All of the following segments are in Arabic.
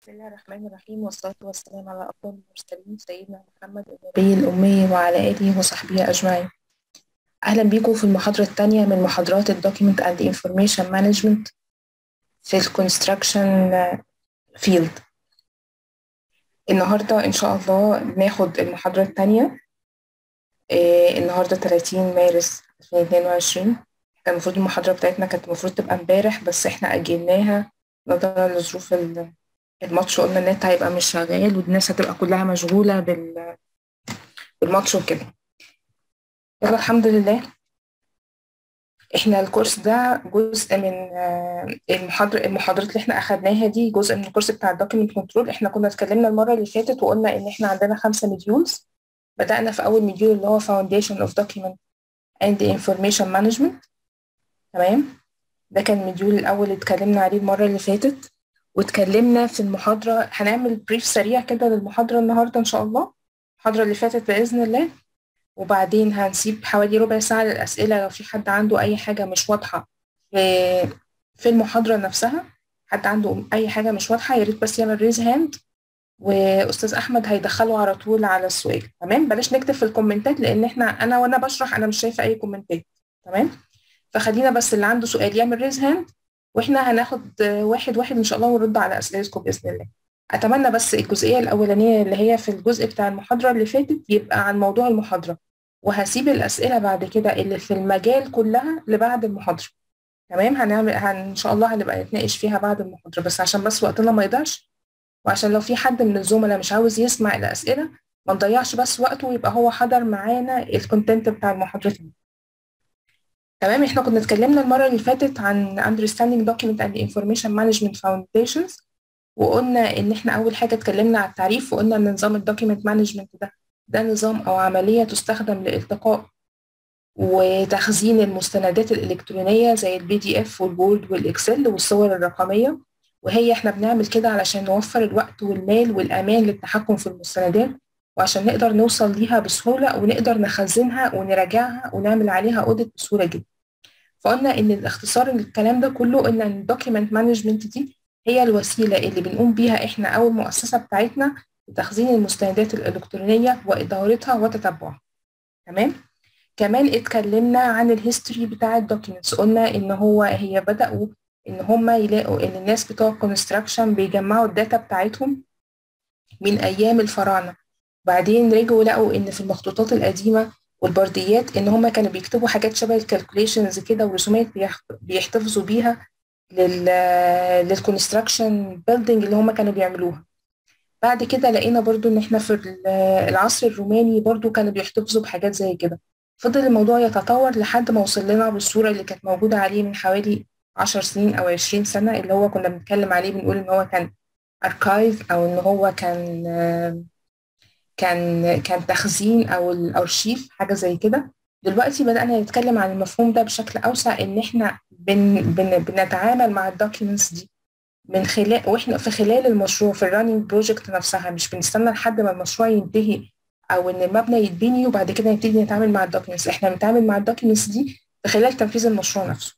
بسم الله الرحمن الرحيم والصلاة والسلام على أفضل المرسلين سيدنا محمد النبي الأمي وعلى آله وصحبه أجمعين. أهلا بيكم في المحاضرة الثانية من محاضرات ال Document and Information Management في ال Construction Field. النهاردة إن شاء الله بناخد المحاضرة الثانية. النهاردة 30 مارس 2022. كان المفروض المحاضرة بتاعتنا كانت المفروض تبقى امبارح، بس احنا أجلناها نظرا لظروف الماتش. قلنا النت هيبقى مش شغال والناس هتبقى كلها مشغولة بالماتش وكده. يلا الحمد لله. احنا الكورس ده جزء من المحاضرات اللي احنا اخدناها دي جزء من الكورس بتاع الدوكيمنت كنترول. احنا كنا اتكلمنا المرة اللي فاتت وقلنا ان احنا عندنا 5 مديولز. بدأنا في اول مديول اللي هو Foundation of Document and Information Management. تمام، ده كان المديول الاول اللي اتكلمنا عليه المرة اللي فاتت. واتكلمنا في المحاضرة، هنعمل بريف سريع كده للمحاضرة النهاردة ان شاء الله، المحاضرة اللي فاتت بإذن الله. وبعدين هنسيب حوالي ربع ساعة للأسئلة لو في حد عنده أي حاجة مش واضحة في المحاضرة نفسها. حد عنده أي حاجة مش واضحة يا ريت بس يعمل ريز هاند، وأستاذ أحمد هيدخله على طول على السؤال. تمام، بلاش نكتب في الكومنتات لأن أنا وأنا بشرح أنا مش شايفة أي كومنتات. تمام، فخلينا بس اللي عنده سؤال يعمل ريز هاند، وإحنا هناخد واحد واحد إن شاء الله ونرد على أسئلتكم بإذن الله. أتمنى بس الجزئية الأولانية اللي هي في الجزء بتاع المحاضرة اللي فاتت يبقى عن موضوع المحاضرة، وهسيب الأسئلة بعد كده اللي في المجال كلها لبعد المحاضرة. تمام، إن شاء الله هنبقى نتناقش فيها بعد المحاضرة، بس عشان بس وقتنا ما يضيعش، وعشان لو في حد من الزملاء مش عاوز يسمع الأسئلة ما نضيعش بس وقته ويبقى هو حضر معانا الكونتنت بتاع المحاضرة دي. تمام، احنا كنا اتكلمنا المرة اللي فاتت عن Understanding Document and Information Management Foundations، وقلنا ان احنا اول حاجة اتكلمنا على التعريف، وقلنا ان نظام الدوكيمنت مانجمنت ده نظام او عملية تستخدم لالتقاء وتخزين المستندات الإلكترونية زي PDF والوورد والإكسل والصور الرقمية. وهي احنا بنعمل كده علشان نوفر الوقت والمال والأمان للتحكم في المستندات، وعشان نقدر نوصل ليها بسهولة ونقدر نخزنها ونراجعها ونعمل عليها أوديت بسهولة جدا. فقلنا إن الاختصار الكلام ده كله إن الدوكيمنت مانجمنت دي هي الوسيلة اللي بنقوم بيها احنا أو المؤسسة بتاعتنا لتخزين المستندات الإلكترونية وإدارتها وتتبعها. تمام، كمان اتكلمنا عن الهيستوري بتاع الدوكيومنتس. قلنا ان هي بدأوا ان هم يلاقوا ان الناس بتوع الكونستراكشن بيجمعوا الداتا بتاعتهم من ايام الفراعنه، بعدين رجعوا لقوا ان في المخطوطات القديمه والبرديات ان هم كانوا بيكتبوا حاجات شبه الكالكوليشنز كده ورسومات بيحتفظوا بيها للكونستراكشن بيلدينج اللي هم كانوا بيعملوها. بعد كده لقينا برضو ان احنا في العصر الروماني برضو كانوا بيحتفظوا بحاجات زي كده. فضل الموضوع يتطور لحد ما وصل لنا بالصورة اللي كانت موجودة عليه من حوالي 10 سنين أو 20 سنة، اللي هو كنا بنتكلم عليه بنقول إن هو كان أركايف، أو إن هو كان تخزين أو الأرشيف، حاجة زي كده. دلوقتي بدأنا نتكلم عن المفهوم ده بشكل أوسع، إن إحنا بنتعامل مع الدوكيومنتس دي من خلال واحنا في خلال المشروع في الرانينج بروجكت نفسها، مش بنستنى لحد ما المشروع ينتهي او ان المبنى يتبني وبعد كده نبتدي نتعامل مع الدوكيومنتس. احنا بنتعامل مع الدوكيومنتس دي في خلال تنفيذ المشروع نفسه.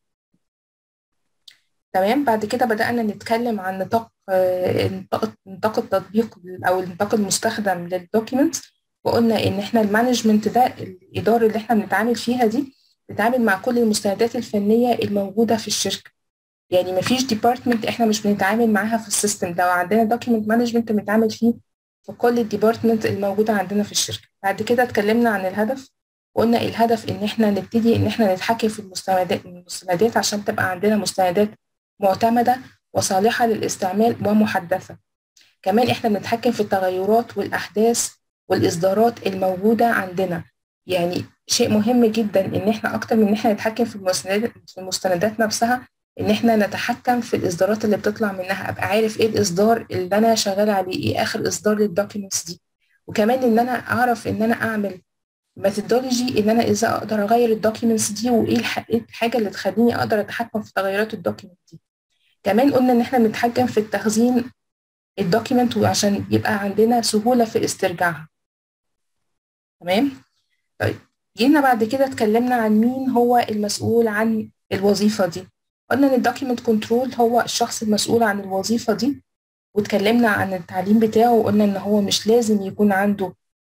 تمام، بعد كده بدأنا نتكلم عن نطاق التطبيق او النطاق المستخدم للدوكيومنتس، وقلنا ان احنا المانجمنت ده الإدارة اللي احنا بنتعامل فيها دي بتتعامل مع كل المستندات الفنية الموجودة في الشركة. يعني مفيش ديبارتمنت احنا مش بنتعامل معاها في السيستم ده، وعندنا دوكيمنت مانجمنت بنتعامل فيه في كل الديبارتمنت الموجوده عندنا في الشركه. بعد كده اتكلمنا عن الهدف، وقلنا الهدف ان احنا نبتدي ان احنا نتحكم في المستندات عشان تبقى عندنا مستندات معتمده وصالحه للاستعمال ومحدثه. كمان احنا بنتحكم في التغيرات والاحداث والاصدارات الموجوده عندنا. يعني شيء مهم جدا ان احنا اكتر من ان احنا نتحكم في المستندات نفسها، ان احنا نتحكم في الاصدارات اللي بتطلع منها، ابقى عارف ايه الاصدار اللي انا شغال عليه، ايه اخر اصدار للدوكيومنتس دي. وكمان ان انا اعرف ان انا اعمل ميثودولوجي ان انا ازاي اقدر اغير الدوكيومنتس دي، وايه إيه الحاجه اللي تخليني اقدر اتحكم في تغيرات الدوكيومنت دي. كمان قلنا ان احنا بنتحكم في التخزين الدوكيمنت وعشان يبقى عندنا سهولة في استرجاعها. تمام، طيب جينا بعد كده اتكلمنا عن مين هو المسؤول عن الوظيفة دي. قلنا ان الدوكيمنت كنترول هو الشخص المسؤول عن الوظيفة دي، واتكلمنا عن التعليم بتاعه، وقلنا إن هو مش لازم يكون عنده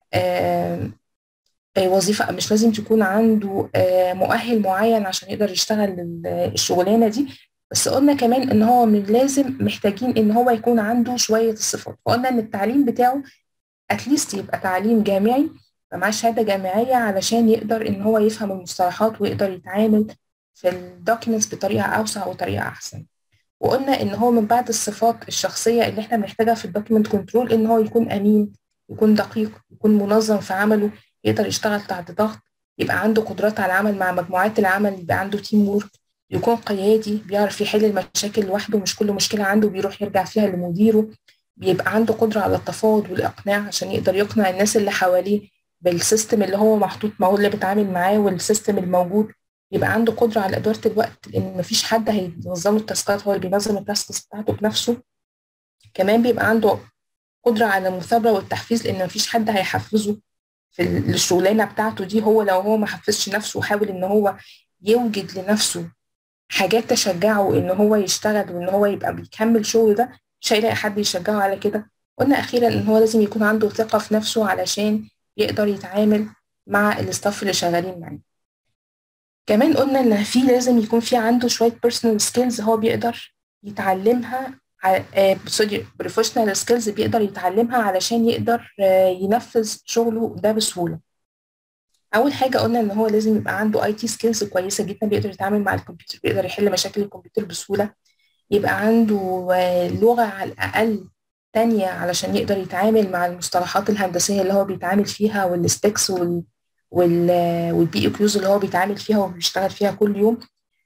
آه، وظيفة، مش لازم تكون عنده مؤهل معين عشان يقدر يشتغل الشغلانة دي. بس قلنا كمان إن هو من لازم محتاجين إن هو يكون عنده شوية الصفات. فقلنا إن التعليم بتاعه اتليست يبقى تعليم جامعي، فمعاه شهادة جامعية علشان يقدر إن هو يفهم المصطلحات ويقدر يتعامل في الدوكيومنتس بطريقة أوسع وطريقة أحسن. وقلنا إن هو من بعد الصفات الشخصية اللي إحنا بنحتاجها في الدوكيومنت كنترول إن هو يكون أمين، يكون دقيق، يكون منظم في عمله، يقدر يشتغل تحت ضغط، يبقى عنده قدرات على العمل مع مجموعات العمل، يبقى عنده تيم وورك، يكون قيادي بيعرف يحل المشاكل لوحده، مش كل مشكلة عنده بيروح يرجع فيها لمديره، بيبقى عنده قدرة على التفاوض والإقناع عشان يقدر يقنع الناس اللي حواليه بالسيستم اللي هو محطوط، ما هو اللي بيتعامل معاه والسيستم الموجود. يبقى عنده قدرة على إدارة الوقت، لأن مفيش حد هينظم التاسكات، هو اللي بينظم التاسكس بتاعته بنفسه. كمان بيبقى عنده قدرة على المثابرة والتحفيز، لأن مفيش حد هيحفزه في الشغلانة بتاعته دي. هو لو هو ما حفزش نفسه وحاول إن هو يوجد لنفسه حاجات تشجعه إن هو يشتغل وإن هو يبقى بيكمل شغل ده، مش هيلاقي حد يشجعه على كده. قلنا أخيرا إن هو لازم يكون عنده ثقة في نفسه علشان يقدر يتعامل مع الاستاف اللي شغالين معاه. كمان قلنا ان في لازم يكون في عنده شويه بيرسونال سكيلز هو بيقدر يتعلمها، سوري بروفيشنال سكيلز بيقدر يتعلمها علشان يقدر ينفذ شغله ده بسهوله. اول حاجه قلنا ان هو لازم يبقى عنده اي تي سكيلز كويسه جدا، بيقدر يتعامل مع الكمبيوتر، بيقدر يحل مشاكل الكمبيوتر بسهوله. يبقى عنده لغه على الاقل تانية علشان يقدر يتعامل مع المصطلحات الهندسيه اللي هو بيتعامل فيها، والستكس والبي او كيوز اللي هو بيتعامل فيها وبيشتغل فيها كل يوم.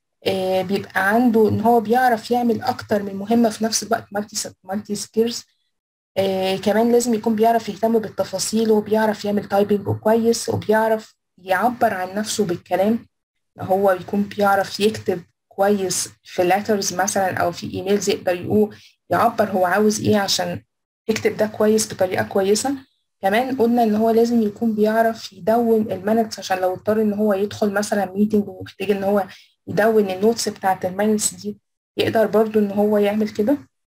بيبقى عنده ان هو بيعرف يعمل اكتر من مهمه في نفس الوقت، مالتي سكيلز. كمان لازم يكون بيعرف يهتم بالتفاصيل، وبيعرف يعمل تايبنج كويس، وبيعرف يعبر عن نفسه بالكلام. هو يكون بيعرف يكتب كويس في letters مثلا او في ايميلز، يقدر يقول يعبر هو عاوز ايه عشان يكتب ده كويس بطريقه كويسه. كمان قلنا ان هو لازم يكون بيعرف يدون المينتس، عشان لو اضطر ان هو يدخل مثلا ميتنج ومحتاج ان هو يدون النوتس بتاعت المينتس دي، يقدر برضو ان هو يعمل كده.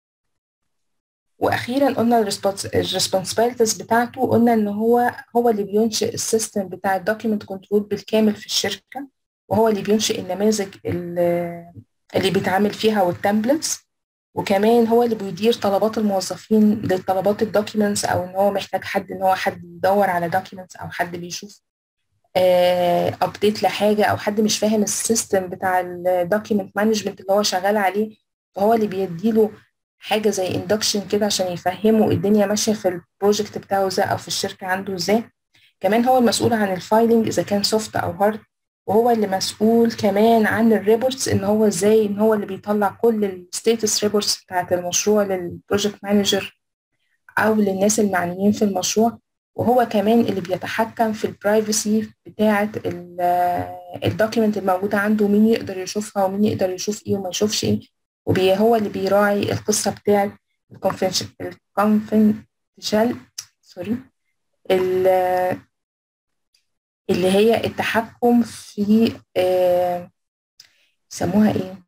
واخيرا قلنا الريسبونسبيلتيز بتاعته، قلنا ان هو اللي بينشئ السيستم بتاع الدوكيمنت كنترول بالكامل في الشركه، وهو اللي بينشئ النماذج اللي بيتعامل فيها والتمبلتس. وكمان هو اللي بيدير طلبات الموظفين للطلبات الدوكيمنتس، او ان هو محتاج حد ان هو حد يدور على دوكيمنتس، او حد بيشوف ابديت لحاجه، او حد مش فاهم السيستم بتاع الدوكيمنت مانجمنت اللي هو شغال عليه، فهو اللي بيديله حاجه زي اندكشن كده عشان يفهمه الدنيا ماشيه في البروجكت بتاعه ازاي، او في الشركه عنده ازاي. كمان هو المسؤول عن الفايلنج اذا كان سوفت او هارد، وهو اللي مسؤول كمان عن الريبورتس، ان هو ازاي ان هو اللي بيطلع كل الستيتس ريبورتس بتاعت المشروع للبروجكت مانجر او للناس المعنيين في المشروع. وهو كمان اللي بيتحكم في البرايفسي بتاعه الدوكيمنت الموجوده عنده، مين يقدر يشوفها ومين يقدر يشوف ايه وما يشوفش ايه. وهو اللي بيراعي القصه بتاعه الكونفنشال، سوري، اللي هي التحكم في يسموها ايه،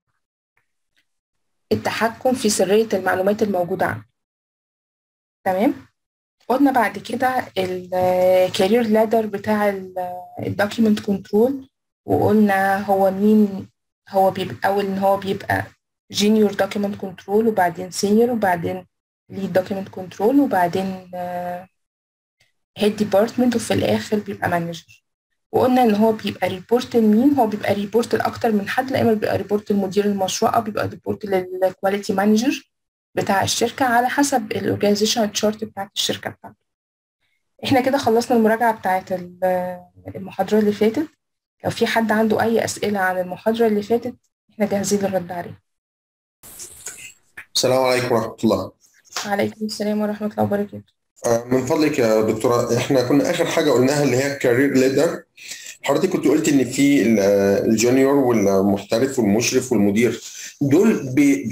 التحكم في سريه المعلومات الموجوده عنده. تمام. قلنا بعد كده الكارير لادر بتاع الدوكيمنت كنترول، وقلنا هو مين. هو بيبقى أول إن هو بيبقى جينيور دوكيمنت كنترول، وبعدين سينيور، وبعدين ليد دوكيمنت كنترول، وبعدين هيد ديبارتمنت، وفي الآخر بيبقى مانجر. وقلنا إن هو بيبقى ريبورت لمين، هو بيبقى ريبورت لأكتر من حد، لا إما بيبقى ريبورت لمدير المشروع، أو بيبقى ريبورت للكواليتي مانجر بتاع الشركة، على حسب الأورجانيزيشن تشارت بتاعت الشركة بتاعته. احنا كده خلصنا المراجعة بتاعت المحاضرة اللي فاتت. لو في حد عنده أي أسئلة عن المحاضرة اللي فاتت احنا جاهزين للرد عليها. السلام عليكم ورحمة الله. وعليكم السلام ورحمة الله وبركاته. من فضلك يا دكتورة، احنا كنا آخر حاجة قلناها اللي هي الكارير ليدر. حضرتك كنت قلت إن في الجونيور والمحترف والمشرف والمدير، دول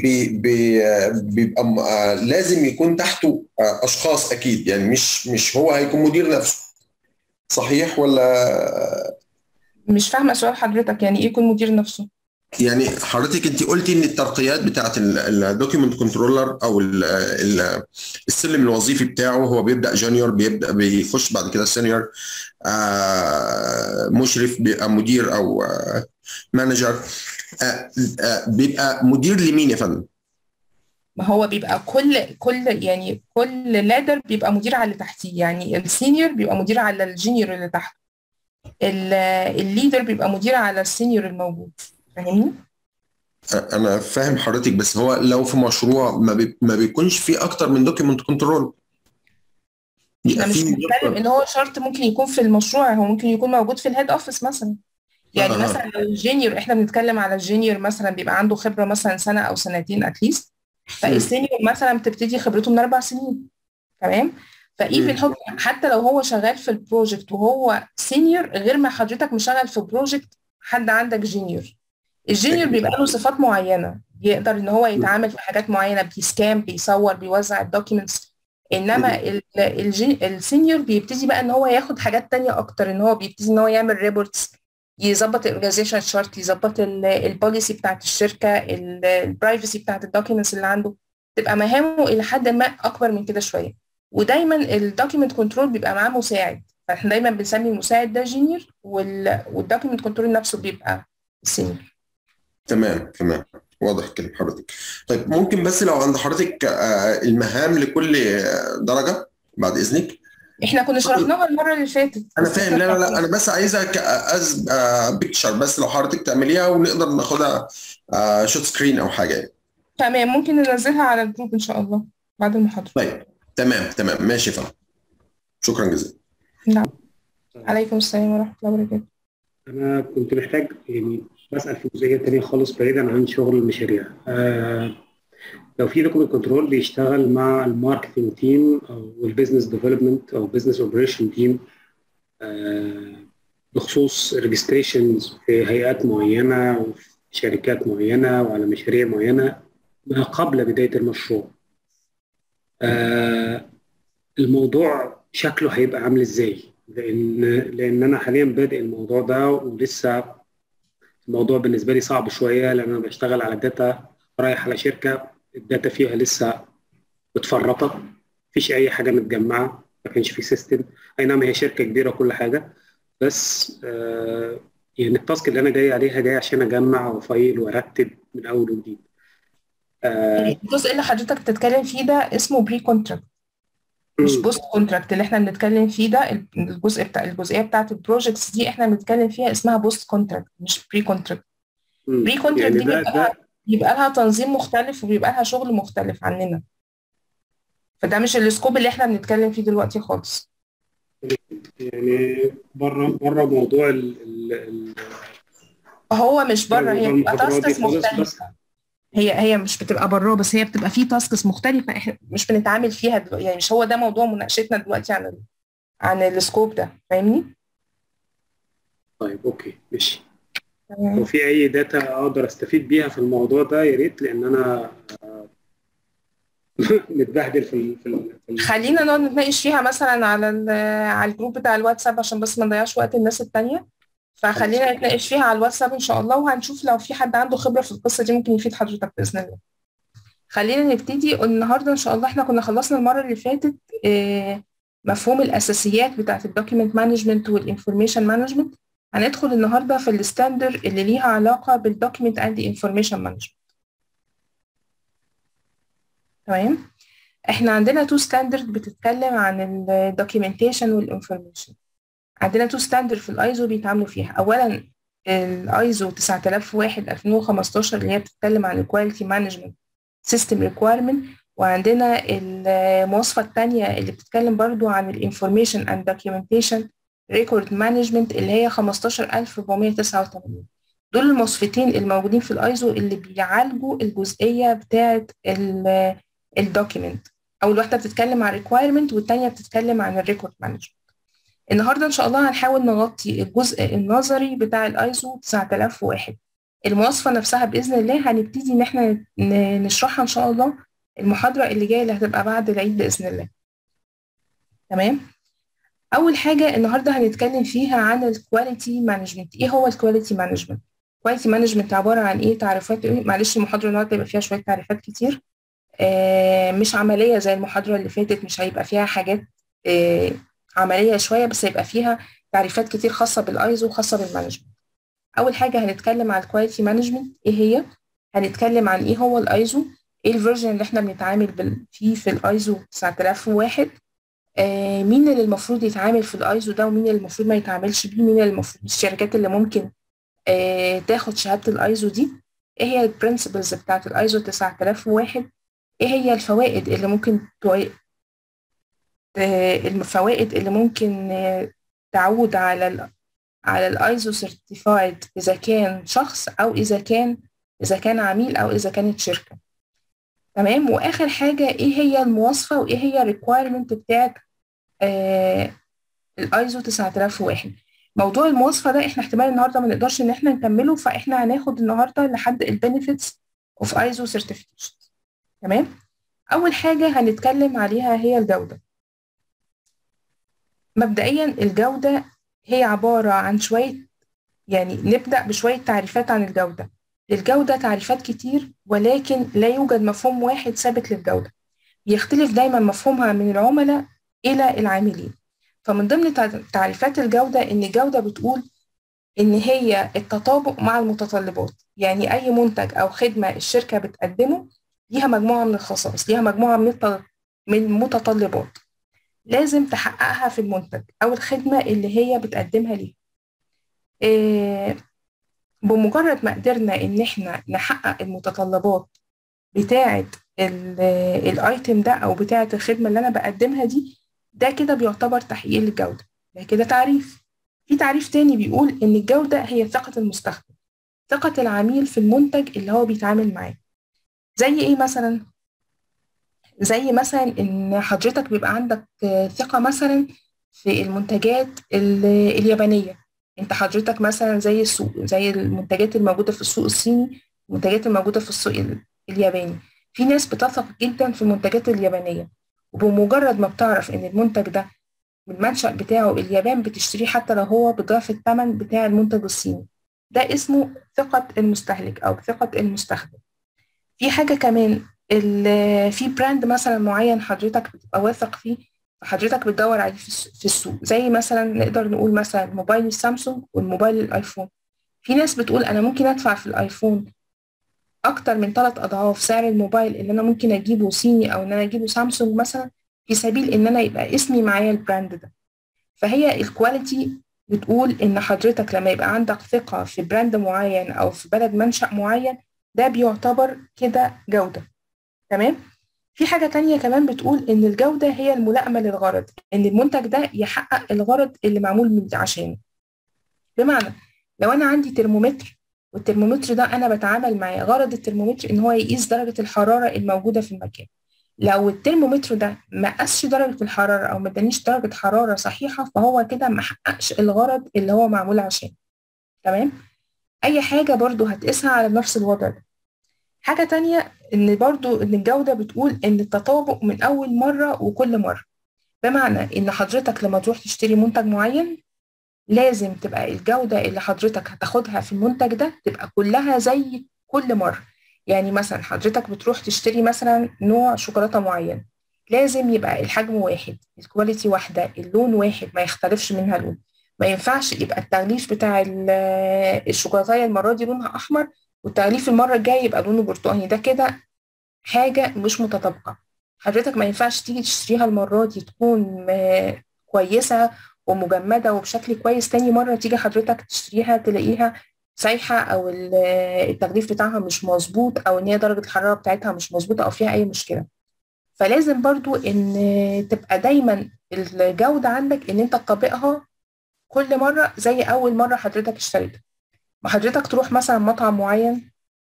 بيبقى لازم يكون تحته أشخاص أكيد، يعني مش هو هيكون مدير نفسه، صحيح ولا؟ مش فاهمة سؤال حضرتك، يعني إيه يكون مدير نفسه؟ يعني حضرتك انت قلتي ان الترقيات بتاعت الدوكيمنت كنترولر او السلم الوظيفي بتاعه، هو بيبدا جونيور، بيبدا بيخش بعد كده سينيور، مشرف، بيبقى مدير او مانجر. بيبقى مدير لمين يا فندم؟ ما هو بيبقى كل لادر بيبقى مدير على اللي تحتيه، يعني السينيور بيبقى مدير على الجونيور اللي تحته، الليدر بيبقى مدير على السينيور الموجود. فاهمني؟ انا فاهم حضرتك، بس هو لو في مشروع ما بيكونش فيه اكتر من دوكيمنت كنترول، احنا بيبقى مش فيه بنتكلم ان هو شرط ممكن يكون في المشروع، هو ممكن يكون موجود في الهيد اوفيس مثلا. يعني مثلا اه لو الجونيور، احنا بنتكلم على الجونيور مثلا بيبقى عنده خبره مثلا سنه او سنتين اتليست، مم. فالسينيور مثلا بتبتدي خبرته من 4 سنين. تمام. فايفن مم. حب حتى لو هو شغال في البروجكت وهو سينيور، غير ما حضرتك مشغل في بروجكت حد عندك جونيور. الجونيور اكيد. بيبقى له صفات معينه، بيقدر ان هو مم. يتعامل في حاجات معينه، بيسكان، بيصور، بيوزع الدوكيومنتس. انما مم. السينيور بيبتدي بقى ان هو ياخد حاجات تانية اكتر، ان هو بيبتدي ان هو يعمل ريبورتس، يظبط الاورجانيزيشن شارت، يظبط البوليسي بتاعت الشركه، البرايفسي بتاعت الدوكيومنتس اللي عنده. تبقى مهامه الى حد ما اكبر من كده شويه. ودايما الدوكيمنت كنترول بيبقى معاه مساعد، فاحنا دايما بنسمي المساعد ده جونيور، والدوكيمنت كنترول نفسه بيبقى سينيور. تمام تمام، واضح كلام حضرتك. طيب ممكن بس لو عند حضرتك المهام لكل درجة بعد إذنك. احنا كنا شرحناها المره اللي فاتت أنا بس فاهم، احنا لا لا لا، أنا بس عايزك از بيكتشر، بس لو حضرتك تعمليها ونقدر ناخدها شوت سكرين أو حاجة يعني. تمام، ممكن ننزلها على الجروب ان شاء الله بعد المحاضره. طيب تمام تمام ماشي يا فندم، شكرا جزيلا. نعم. عليكم السلام ورحمه الله وبركاته. أنا كنت محتاج يعني بسأل في جزئية تانية خالص بعيدا عن شغل المشاريع. لو في دوكيمنت كنترول بيشتغل مع الماركتنج تيم أو البيزنس ديفلوبمنت أو بزنس أوبريشن تيم بخصوص ريجستريشنز في هيئات معينة وفي شركات معينة وعلى مشاريع معينة ما قبل بداية المشروع، آه، الموضوع شكله هيبقى عامل إزاي؟ لأن أنا حاليا بادئ الموضوع ده ولسه الموضوع بالنسبه لي صعب شويه، لان انا بشتغل على داتا رايح على شركه الداتا فيها لسه متفرطه، مفيش اي حاجه متجمعه، ما كانش في سيستم. اي نعم هي شركه كبيره وكل حاجه، بس يعني التاسك اللي انا جاي عليها جاي عشان اجمع وفايل وارتب من اول وجديد. آه، الجزء اللي حضرتك بتتكلم فيه ده اسمه بري كونتراكت، مش مم، بوست كونتراكت. اللي احنا بنتكلم فيه ده الجزئيه بتاعت البروجكتس دي احنا بنتكلم فيها اسمها بوست كونتراكت مش بري كونتراكت. بري كونتراكت يعني دي ده بيبقى لها تنظيم مختلف وبيبقى لها شغل مختلف عننا، فده مش السكوب اللي احنا بنتكلم فيه دلوقتي خالص. يعني بره موضوع هو مش بره بره، هي موضوع بتبقى المحاضرات دي تاسكس خالص، بس مختلفه. هي مش بتبقى براه، بس هي بتبقى فيه تاسكس مختلفه احنا مش بنتعامل فيها دلوقتي، يعني مش هو ده موضوع مناقشتنا دلوقتي عن السكوب ده. فاهمني؟ طيب اوكي ماشي. لو تمام. في اي داتا اقدر استفيد بيها في الموضوع ده يا ريت، لان انا متبهدل خلينا نقعد نتناقش فيها مثلا على الجروب بتاع الواتساب عشان بس ما نضيعش وقت الناس التانية. خلاص فخلينا اوكي. نتناقش فيها على الواتساب ان شاء الله، وهنشوف لو في حد عنده خبرة في القصة دي ممكن يفيد حضرتك بإذن الله. خلينا نبتدي النهارده ان شاء الله. احنا كنا خلصنا المرة اللي فاتت مفهوم الاساسيات بتاعة الدوكيمنت مانجمنت والانفورميشن مانجمنت. هندخل النهارده في الستاندر اللي ليها علاقة بالدوكيمنت اند انفورميشن مانجمنت. تمام. احنا عندنا تو ستاندرد بتتكلم عن الدوكيومنتيشن والانفورميشن. عندنا تو ستاندرد في الايزو بيتعاملوا فيها. اولا الايزو 9001 2015 اللي هي بتتكلم عن الكواليتي مانجمنت سيستم ريكويرمنت، وعندنا المواصفه الثانيه اللي بتتكلم برضو عن الانفورميشن اند دوكيومنتيشن ريكورد مانجمنت اللي هي 15489. دول المواصفتين الموجودين في الايزو اللي بيعالجوا الجزئيه بتاعه الدوكيمنت. اول واحده بتتكلم عن ريكويرمنت والثانيه بتتكلم عن الريكورد مانجمنت. النهارده ان شاء الله هنحاول نغطي الجزء النظري بتاع الايزو 9001. المواصفه نفسها باذن الله هنبتدي ان احنا نشرحها ان شاء الله المحاضره اللي جايه اللي هتبقى بعد العيد باذن الله. تمام. اول حاجه النهارده هنتكلم فيها عن الكواليتي مانجمنت. ايه هو الكواليتي مانجمنت؟ كواليتي مانجمنت عباره عن ايه؟ تعريفات ايه؟ معلش المحاضره النهارده يبقى فيها شويه تعريفات كتير، مش عمليه زي المحاضره اللي فاتت، مش هيبقى فيها حاجات عمليه شويه، بس هيبقى فيها تعريفات كتير خاصه بالايزو وخاصه بالمانجمنت. اول حاجه هنتكلم على الكواليتي مانجمنت ايه هي، هنتكلم عن ايه هو الايزو، ايه الفيرجن اللي احنا بنتعامل فيه في الايزو 9001، مين اللي المفروض يتعامل في الايزو ده ومين اللي المفروض ما يتعاملش بيه، مين اللي المفروض الشركات اللي ممكن تاخد شهاده الايزو دي، ايه هي البرنسبلز بتاعت الايزو 9001، ايه هي الفوائد اللي ممكن الفوائد اللي ممكن تعود على الايزو سيرتيفايد اذا كان شخص او اذا كان عميل او اذا كانت شركه. تمام. واخر حاجه ايه هي المواصفه وايه هي الريكويرمنت بتاعت الايزو 9001. موضوع المواصفه ده احنا احتمال النهارده ما نقدرش ان احنا نكمله، فاحنا هناخد النهارده لحد البنفيتس اوف ايزو سيرتيفيكيشن. تمام. اول حاجه هنتكلم عليها هي الجوده. مبدئيا الجوده هي عباره عن شويه، يعني نبدا بشويه تعريفات عن الجوده. للجوده تعريفات كتير، ولكن لا يوجد مفهوم واحد ثابت للجوده، يختلف دايما مفهومها من العملاء الى العاملين. فمن ضمن تعريفات الجودة إن الجودة بتقول إن هي التطابق مع المتطلبات، يعني أي منتج أو خدمة الشركة بتقدمه ليها مجموعة من الخصائص، ليها مجموعة من المتطلبات لازم تحققها في المنتج أو الخدمة اللي هي بتقدمها ليه. بمجرد ما قدرنا إن إحنا نحقق المتطلبات بتاعة الايتم ده أو بتاعة الخدمة اللي أنا بقدمها دي، ده كده بيعتبر تحقيق للجودة. ده كده تعريف. في تعريف تاني بيقول إن الجودة هي ثقة المستخدم، ثقة العميل في المنتج اللي هو بيتعامل معاه. زي إيه مثلا؟ زي مثلا إن حضرتك بيبقى عندك ثقة مثلا في المنتجات اليابانية. أنت حضرتك مثلا زي السوق، زي المنتجات الموجودة في السوق الصيني، المنتجات الموجودة في السوق الياباني. في ناس بتثق جدا في المنتجات اليابانية، وبمجرد ما بتعرف إن المنتج ده المنشأ بتاعه اليابان بتشتريه حتى لو هو بضعف الثمن بتاع المنتج الصيني. ده اسمه ثقة المستهلك أو ثقة المستخدم. في حاجة كمان، في براند مثلا معين حضرتك بتبقى واثق فيه، فحضرتك بتدور عليه في السوق. زي مثلا نقدر نقول مثلا موبايل السامسونج والموبايل الايفون. في ناس بتقول أنا ممكن أدفع في الايفون أكتر من 3 أضعاف سعر الموبايل اللي أنا ممكن أجيبه صيني أو إن أنا أجيبه سامسونج مثلا، في سبيل إن أنا يبقى اسمي معايا البراند ده. فهي الكواليتي بتقول إن حضرتك لما يبقى عندك ثقة في براند معين أو في بلد منشأ معين، ده بيعتبر كده جودة. تمام؟ في حاجة تانية كمان بتقول إن الجودة هي الملائمة للغرض، إن المنتج ده يحقق الغرض اللي معمول عشانه. بمعنى لو أنا عندي ترمومتر، والترمومتر ده أنا بتعامل معاه، غرض الترمومتر إن هو يقيس درجة الحرارة الموجودة في المكان. لو الترمومتر ده ما قاسش درجة الحرارة أو ما ادانيش درجة حرارة صحيحة، فهو كده ما حققش الغرض اللي هو معمول عشانه. تمام؟ أي حاجة برضو هتقيسها على نفس الوضع ده. حاجة تانية إن برضو إن الجودة بتقول إن التطابق من أول مرة وكل مرة. بمعنى إن حضرتك لما تروح تشتري منتج معين، لازم تبقى الجودة اللي حضرتك هتاخدها في المنتج ده تبقى كلها زي كل مرة. يعني مثلا حضرتك بتروح تشتري مثلا نوع شوكولاتة معين، لازم يبقى الحجم واحد، الكواليتي واحدة، اللون واحد، ما يختلفش منها لون. ما ينفعش يبقى التغليف بتاع الشوكولاتة المرة دي لونها أحمر والتغليف المرة الجاية يبقى لونه برتقاني، ده كده حاجة مش متطابقة. حضرتك ما ينفعش تيجي تشتريها المرة دي تكون كويسة ومجمدة وبشكل كويس، تاني مرة تيجي حضرتك تشتريها تلاقيها سايحة أو التغليف بتاعها مش مظبوط أو إن هي درجة الحرارة بتاعتها مش مظبوطة أو فيها أي مشكلة. فلازم برضو إن تبقى دايما الجودة عندك إن أنت تطبقها كل مرة زي أول مرة حضرتك اشتريتها. ما حضرتك تروح مثلا مطعم معين،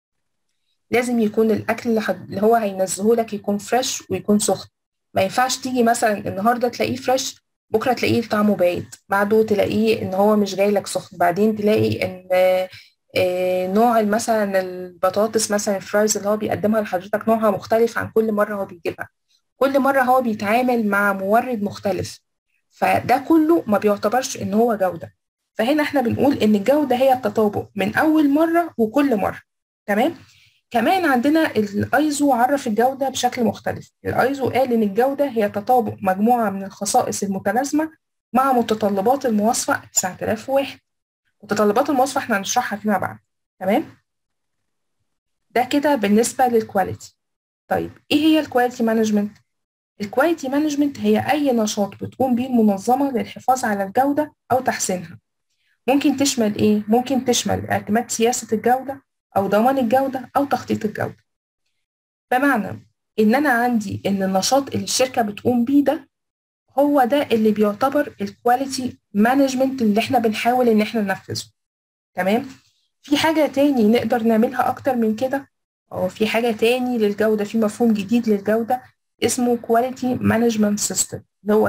لازم يكون الأكل اللي هو هينزله لك يكون فريش ويكون سخن. ما ينفعش تيجي مثلا النهارده تلاقيه فريش، بكره تلاقيه طعمه بايت، بعده تلاقيه ان هو مش جاي لك سخن، بعدين تلاقي ان نوع مثلا البطاطس مثلا الفرايز اللي هو بيقدمها لحضرتك نوعها مختلف عن كل مره هو بيجيبها. كل مره هو بيتعامل مع مورد مختلف، فده كله ما بيعتبرش ان هو جوده. فهنا احنا بنقول ان الجودة هي التطابق من اول مرة وكل مرة. تمام. كمان عندنا الايزو عرف الجودة بشكل مختلف. الايزو قال ان الجودة هي تطابق مجموعة من الخصائص المتلازمة مع متطلبات المواصفة 9001. متطلبات المواصفة احنا هنشرحها فيما بعد. تمام. ده كده بالنسبة للكواليتي. طيب ايه هي الكواليتي مانجمنت؟ الكواليتي مانجمنت هي اي نشاط بتقوم به المنظمة للحفاظ على الجودة او تحسينها. ممكن تشمل ايه؟ ممكن تشمل اعتماد سياسة الجودة او ضمان الجودة او تخطيط الجودة. بمعنى ان انا عندي ان النشاط اللي الشركة بتقوم بيه ده هو ده اللي بيعتبر الكواليتي مانجمنت اللي احنا بنحاول ان احنا ننفذه. تمام. في حاجة تاني نقدر نعملها اكتر من كده، او في حاجة تاني للجودة، في مفهوم جديد للجودة اسمه كواليتي مانجمنت سيستم اللي هو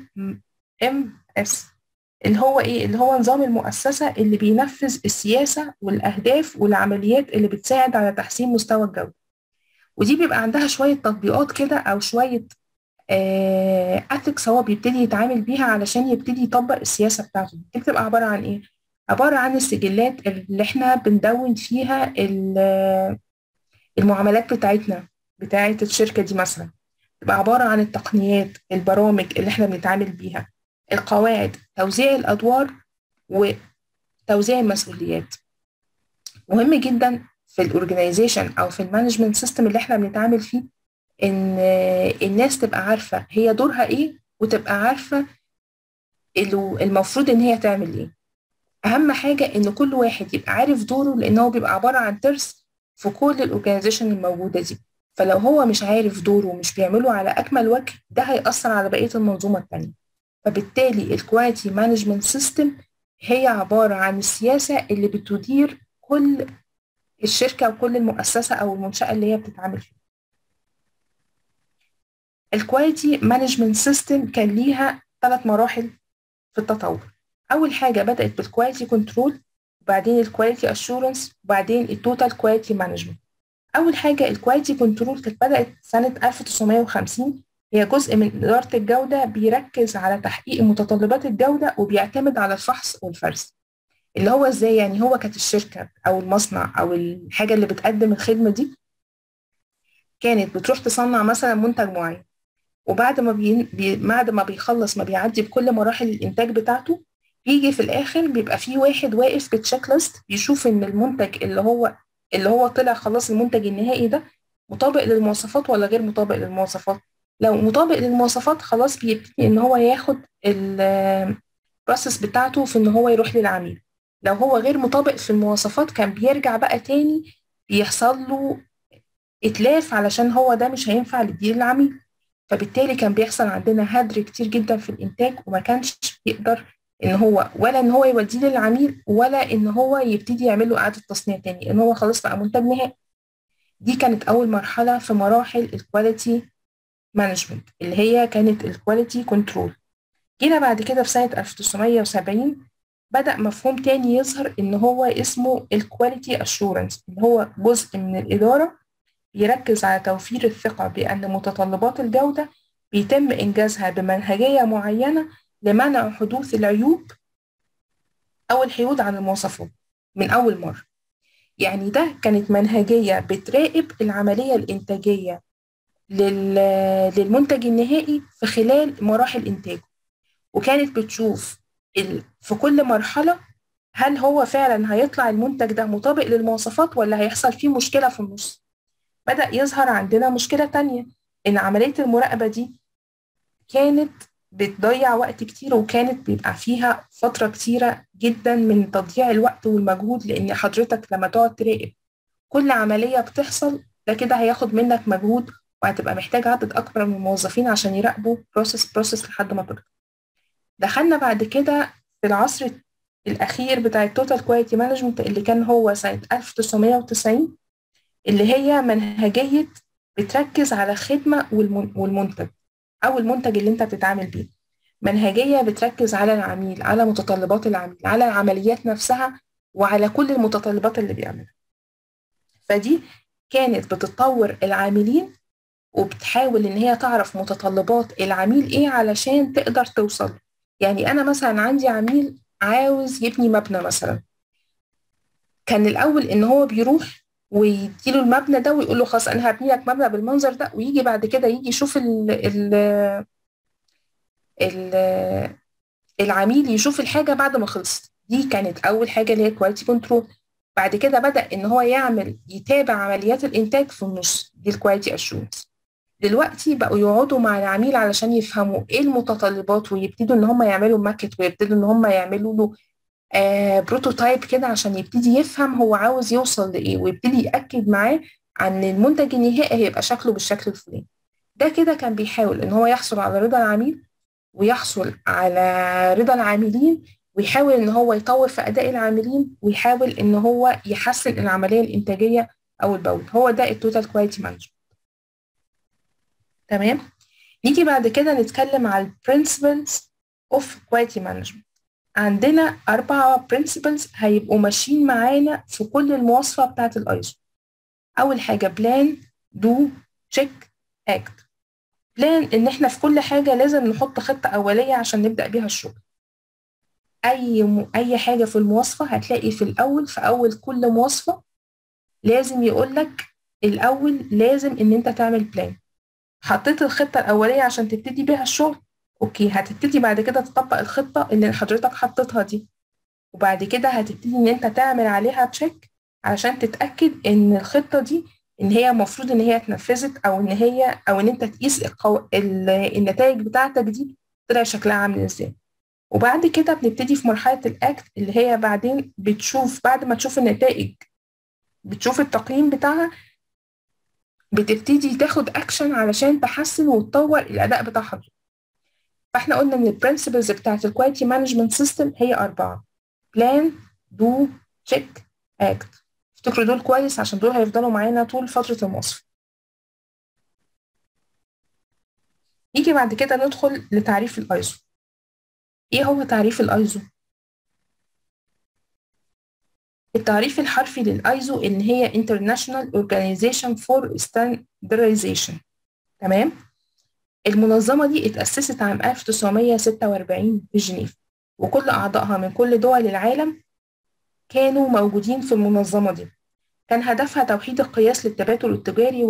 QMS، اللي هو ايه؟ اللي هو نظام المؤسسة اللي بينفذ السياسة والاهداف والعمليات اللي بتساعد على تحسين مستوى الجودة. ودي بيبقى عندها شوية تطبيقات كده او شوية ethics هو بيبتدي يتعامل بيها علشان يبتدي يطبق السياسة بتاعته. دي بتبقى عبارة عن ايه؟ عبارة عن السجلات اللي احنا بندون فيها المعاملات بتاعتنا بتاعت الشركة دي مثلا. تبقى عبارة عن التقنيات، البرامج اللي احنا بنتعامل بيها، القواعد، توزيع الأدوار وتوزيع المسؤوليات. مهم جدا في الأورجنايزيشن أو في المانجمنت سيستم اللي احنا بنتعامل فيه إن الناس تبقى عارفة هي دورها إيه، وتبقى عارفة المفروض إن هي تعمل إيه. أهم حاجة إن كل واحد يبقى عارف دوره، لأنه بيبقى عبارة عن ترس في كل الأورجنايزيشن الموجودة دي. فلو هو مش عارف دوره ومش بيعمله على أكمل وجه، ده هيأثر على بقية المنظومة التانية. فبالتالي الكواليتي مانجمنت سيستم هي عبارة عن السياسة اللي بتدير كل الشركة وكل المؤسسة أو المنشأة اللي هي بتتعامل فيها. الكواليتي مانجمنت سيستم كان ليها 3 مراحل في التطور. أول حاجة بدأت بالكواليتي كنترول، وبعدين الكواليتي أشورنس، وبعدين التوتال كواليتي مانجمنت. أول حاجة الكواليتي كنترول كانت بدأت سنة 1950. هي جزء من إدارة الجودة بيركز على تحقيق متطلبات الجودة وبيعتمد على الفحص والفرز. اللي هو إزاي؟ يعني هو كانت الشركة أو المصنع أو الحاجة اللي بتقدم الخدمة دي كانت بتروح تصنع مثلا منتج معين، وبعد ما بعد ما بيخلص ما بيعدي بكل مراحل الإنتاج بتاعته، بيجي في الآخر بيبقى في واحد واقف بالتشيك ليست بيشوف إن المنتج اللي هو طلع خلاص المنتج النهائي ده مطابق للمواصفات ولا غير مطابق للمواصفات. لو مطابق للمواصفات خلاص بيبتدي إن هو ياخد البروسيس بتاعته في إن هو يروح للعميل. لو هو غير مطابق في المواصفات كان بيرجع بقى تاني بيحصل له إتلاف علشان هو ده مش هينفع للديل العميل. فبالتالي كان بيحصل عندنا هدر كتير جدا في الإنتاج، وما كانش يقدر إن هو ولا إن هو يوديه للعميل ولا إن هو يبتدي يعمل له إعادة تصنيع تاني، إن هو خلاص بقى منتج نهائي. دي كانت أول مرحلة في مراحل الكواليتي مانجمنت اللي هي كانت الكواليتي كنترول. جينا بعد كده في سنة 1970 بدأ مفهوم تاني يظهر إن هو اسمه الكواليتي أشورنس، اللي هو جزء من الإدارة يركز على توفير الثقة بأن متطلبات الجودة بيتم إنجازها بمنهجية معينة لمنع حدوث العيوب أو الحيود عن المواصفات من أول مرة. يعني ده كانت منهجية بتراقب العملية الإنتاجية للمنتج النهائي في خلال مراحل إنتاجه، وكانت بتشوف في كل مرحلة هل هو فعلا هيطلع المنتج ده مطابق للمواصفات ولا هيحصل فيه مشكلة في النص. بدأ يظهر عندنا مشكلة تانية، إن عملية المراقبة دي كانت بتضيع وقت كتير، وكانت بيبقى فيها فترة كتيرة جدا من تضييع الوقت والمجهود، لأن حضرتك لما تقعد تراقب كل عملية بتحصل ده كده هياخد منك مجهود، وهتبقى محتاج عدد أكبر من الموظفين عشان يراقبوا بروسيس لحد ما تقدر. دخلنا بعد كده في العصر الأخير بتاع التوتال كواليتي مانجمنت اللي كان هو سنة 1990، اللي هي منهجية بتركز على الخدمة والمنتج أو المنتج اللي أنت بتتعامل بيه. منهجية بتركز على العميل، على متطلبات العميل، على العمليات نفسها، وعلى كل المتطلبات اللي بيعملها. فدي كانت بتطور العاملين وبتحاول إن هي تعرف متطلبات العميل إيه علشان تقدر توصل. يعني أنا مثلا عندي عميل عاوز يبني مبنى مثلا، كان الاول ان هو بيروح ويديله المبنى ده ويقول له خلاص انا هبني لك مبنى بالمنظر ده، ويجي بعد كده يجي يشوف ال العميل يشوف الحاجه بعد ما خلصت. دي كانت اول حاجه اللي هي كواليتي كنترول. بعد كده بدأ ان هو يتابع عمليات الانتاج في النص، دي الكواليتي اشورنس. دلوقتي بقوا يقعدوا مع العميل علشان يفهموا ايه المتطلبات، ويبتدوا ان هم يعملوا ماكت، ويبتدوا ان هم يعملوا له بروتوتايب كده عشان يبتدي يفهم هو عاوز يوصل لايه، ويبتدي يأكد معاه عن المنتج النهائي هيبقى شكله بالشكل الفلاني. ده كده كان بيحاول ان هو يحصل على رضا العميل، ويحصل على رضا العاملين، ويحاول ان هو يطور في اداء العاملين، ويحاول ان هو يحسن العمليه الانتاجيه اول باول. هو ده التوتال كواليتي مانجمنت. تمام. نيجي بعد كده نتكلم على البرنسبلز اوف كواليتي مانجمنت. عندنا 4 برنسبلز هيبقوا ماشيين معانا في كل المواصفه بتاعه الايزو. اول حاجه بلان، دو، تشيك، اكت. بلان ان احنا في كل حاجه لازم نحط خطه اوليه عشان نبدا بيها الشغل. اي حاجه في المواصفه هتلاقي في الاول، في اول كل مواصفه لازم يقول لك الاول لازم ان انت تعمل بلان. حطيت الخطه الاوليه عشان تبتدي بيها الشغل، اوكي، هتبتدي بعد كده تطبق الخطه اللي حضرتك حطيتها دي، وبعد كده هتبتدي ان انت تعمل عليها تشيك علشان تتاكد ان الخطه دي ان هي المفروض ان هي اتنفذت، او ان انت تقيس النتائج بتاعتك دي طلع شكلها عامل ازاي. وبعد كده بنبتدي في مرحلة الأكت، اللي هي بعدين بتشوف بعد ما تشوف النتائج، بتشوف التقييم بتاعها، بتبتدي تاخد أكشن علشان تحسن وتطور الأداء بتاعها. فاحنا قلنا إن البرنسبلز بتاعت الكواليتي مانجمنت سيستم هي 4: بلان، دو، تشيك، اكت. افتكروا دول كويس عشان دول هيفضلوا معانا طول فترة الموصف. نيجي بعد كده ندخل لتعريف الايزو. ايه هو تعريف الايزو؟ التعريف الحرفي للايزو ان هي International Organization for Standardization. تمام. المنظمة دي اتأسست عام 1946 في جنيف، وكل أعضائها من كل دول العالم كانوا موجودين في المنظمة دي. كان هدفها توحيد القياس للتبادل التجاري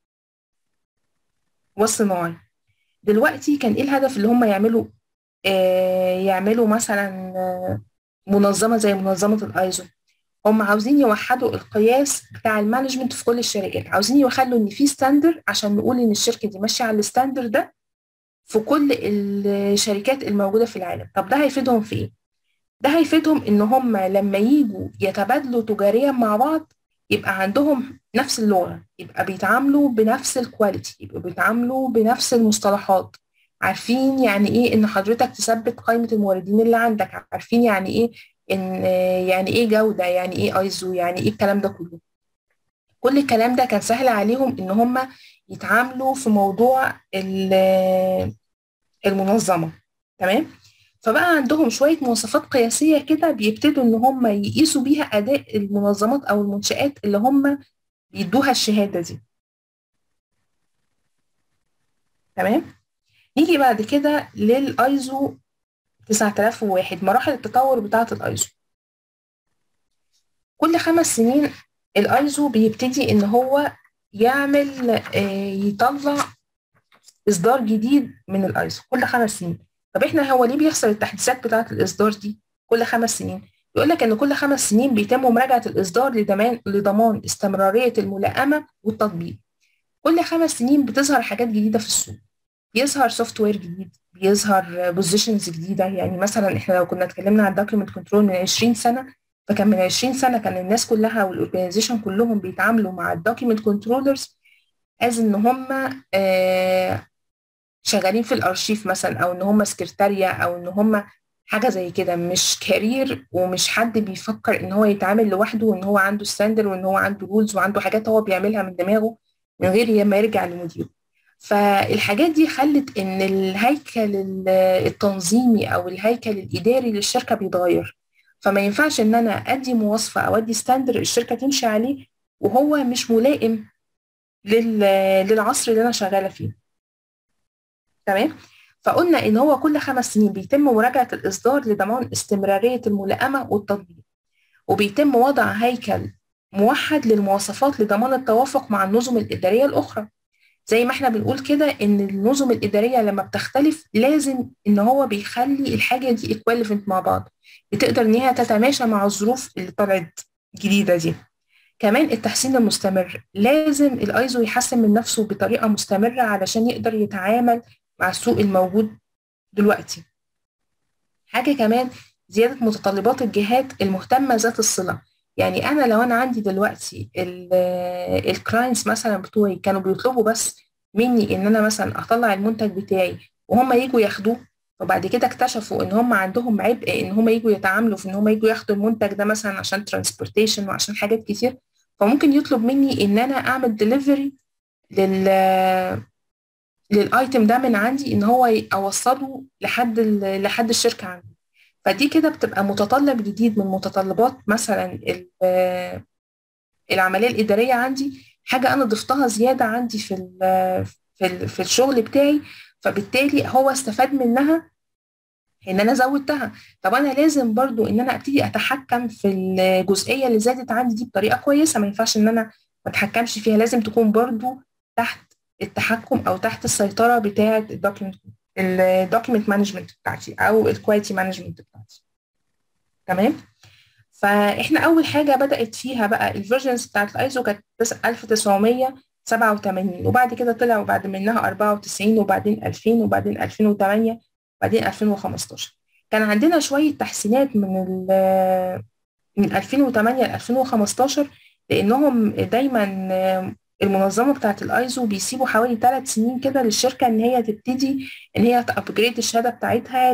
والصناعي. دلوقتي كان ايه الهدف اللي هم يعملوا؟ يعملوا مثلا منظمة زي منظمة الايزو. هم عاوزين يوحدوا القياس بتاع المانجمنت في كل الشركات، عاوزين يخلوا ان في ستاندر عشان نقول ان الشركه دي ماشيه على الستاندر ده في كل الشركات الموجوده في العالم. طب ده هيفيدهم في ايه؟ ده هيفيدهم ان هم لما يجوا يتبادلوا تجاريا مع بعض يبقى عندهم نفس اللغه، يبقى بيتعاملوا بنفس الكواليتي، يبقى بيتعاملوا بنفس المصطلحات، عارفين يعني ايه ان حضرتك تثبت قائمه الموردين اللي عندك، عارفين يعني ايه ان يعني ايه جوده، يعني ايه ايزو، يعني ايه الكلام ده كله. كل الكلام ده كان سهل عليهم ان هم يتعاملوا في موضوع المنظمه. تمام. فبقى عندهم شويه مواصفات قياسيه كده بيبتدوا ان هم يقيسوا بيها اداء المنظمات او المنشآت اللي هم بيدوها الشهاده دي. تمام. نيجي بعد كده للايزو 9001، مراحل التطور بتاعه الايزو. كل 5 سنين الايزو بيبتدي ان هو يطلع اصدار جديد من الايزو كل 5 سنين. طب احنا هو ليه بيحصل التحديثات بتاعه الاصدار دي كل 5 سنين؟ يقول لك ان كل 5 سنين بيتم مراجعه الاصدار لضمان استمراريه الملائمه والتطبيق. كل 5 سنين بتظهر حاجات جديده في السوق، بيظهر سوفت وير جديد، بيظهر بوزيشنز جديده. يعني مثلا احنا لو كنا اتكلمنا عن دوكيمنت كنترول من 20 سنه، فكان من 20 سنه كان الناس كلها والاورجنايزيشن كلهم بيتعاملوا مع الدوكيمنت كنترولرز از ان هم شغالين في الارشيف مثلا، او ان هم سكرتارية، او ان هم حاجه زي كده، مش كارير، ومش حد بيفكر ان هو يتعامل لوحده، وان هو عنده ستاندر، وان هو عنده رولز، وعنده حاجات هو بيعملها من دماغه من غير ما يرجع لمديره. فالحاجات دي خلت ان الهيكل التنظيمي او الهيكل الاداري للشركه بيتغير. فما ينفعش ان انا ادي مواصفه او ادي ستاندر الشركه تمشي عليه وهو مش ملائم للعصر اللي انا شغاله فيه. تمام. فقلنا ان هو كل 5 سنين بيتم مراجعه الاصدار لضمان استمراريه الملائمه والتطبيق، وبيتم وضع هيكل موحد للمواصفات لضمان التوافق مع النظم الاداريه الاخرى. زي ما احنا بنقول كده ان النظم الاداريه لما بتختلف لازم ان هو بيخلي الحاجه دي equivalent مع بعض، بتقدر ان هي تتماشى مع الظروف اللي طلعت جديده دي. كمان التحسين المستمر، لازم الايزو يحسن من نفسه بطريقه مستمره علشان يقدر يتعامل مع السوق الموجود دلوقتي. حاجه كمان زياده متطلبات الجهات المهتمه ذات الصله. يعني انا لو انا عندي دلوقتي الكلاينتس مثلا بتوعي كانوا بيطلبوا بس مني ان انا مثلا اطلع المنتج بتاعي وهم يجوا ياخدوه، وبعد كده اكتشفوا ان هم عندهم عبء ان هم يجوا يتعاملوا في ان هم يجوا ياخدوا المنتج ده مثلا عشان ترانسبورتيشن وعشان حاجات كتير، فممكن يطلب مني ان انا اعمل ديليفري لل للايتم ده من عندي، ان هو اوصله لحد الشركه عندي. فدي كده بتبقى متطلب جديد من متطلبات مثلا العمليه الاداريه عندي، حاجه انا ضفتها زياده عندي في الشغل بتاعي، فبالتالي هو استفاد منها ان انا زودتها. طب انا لازم برضو ان انا ابتدي اتحكم في الجزئيه اللي زادت عندي دي بطريقه كويسه، ما ينفعش ان انا ما اتحكمش فيها، لازم تكون برضو تحت التحكم او تحت السيطره بتاعه الدوكيمنت مانجمنت بتاعتي او الكواليتي مانجمنت بتاعتي. تمام. فاحنا اول حاجه بدات فيها بقى الفيرجنز بتاعت الايزو كانت 1987، وبعد كده طلعوا بعد منها 94 وبعدين 2000 وبعدين 2008 وبعدين 2015. كان عندنا شويه تحسينات من 2008 ل 2015، لانهم دايما المنظمه بتاعت الايزو بيسيبوا حوالي 3 سنين كده للشركه ان هي تبتدي ان هي تابجريد الشهاده بتاعتها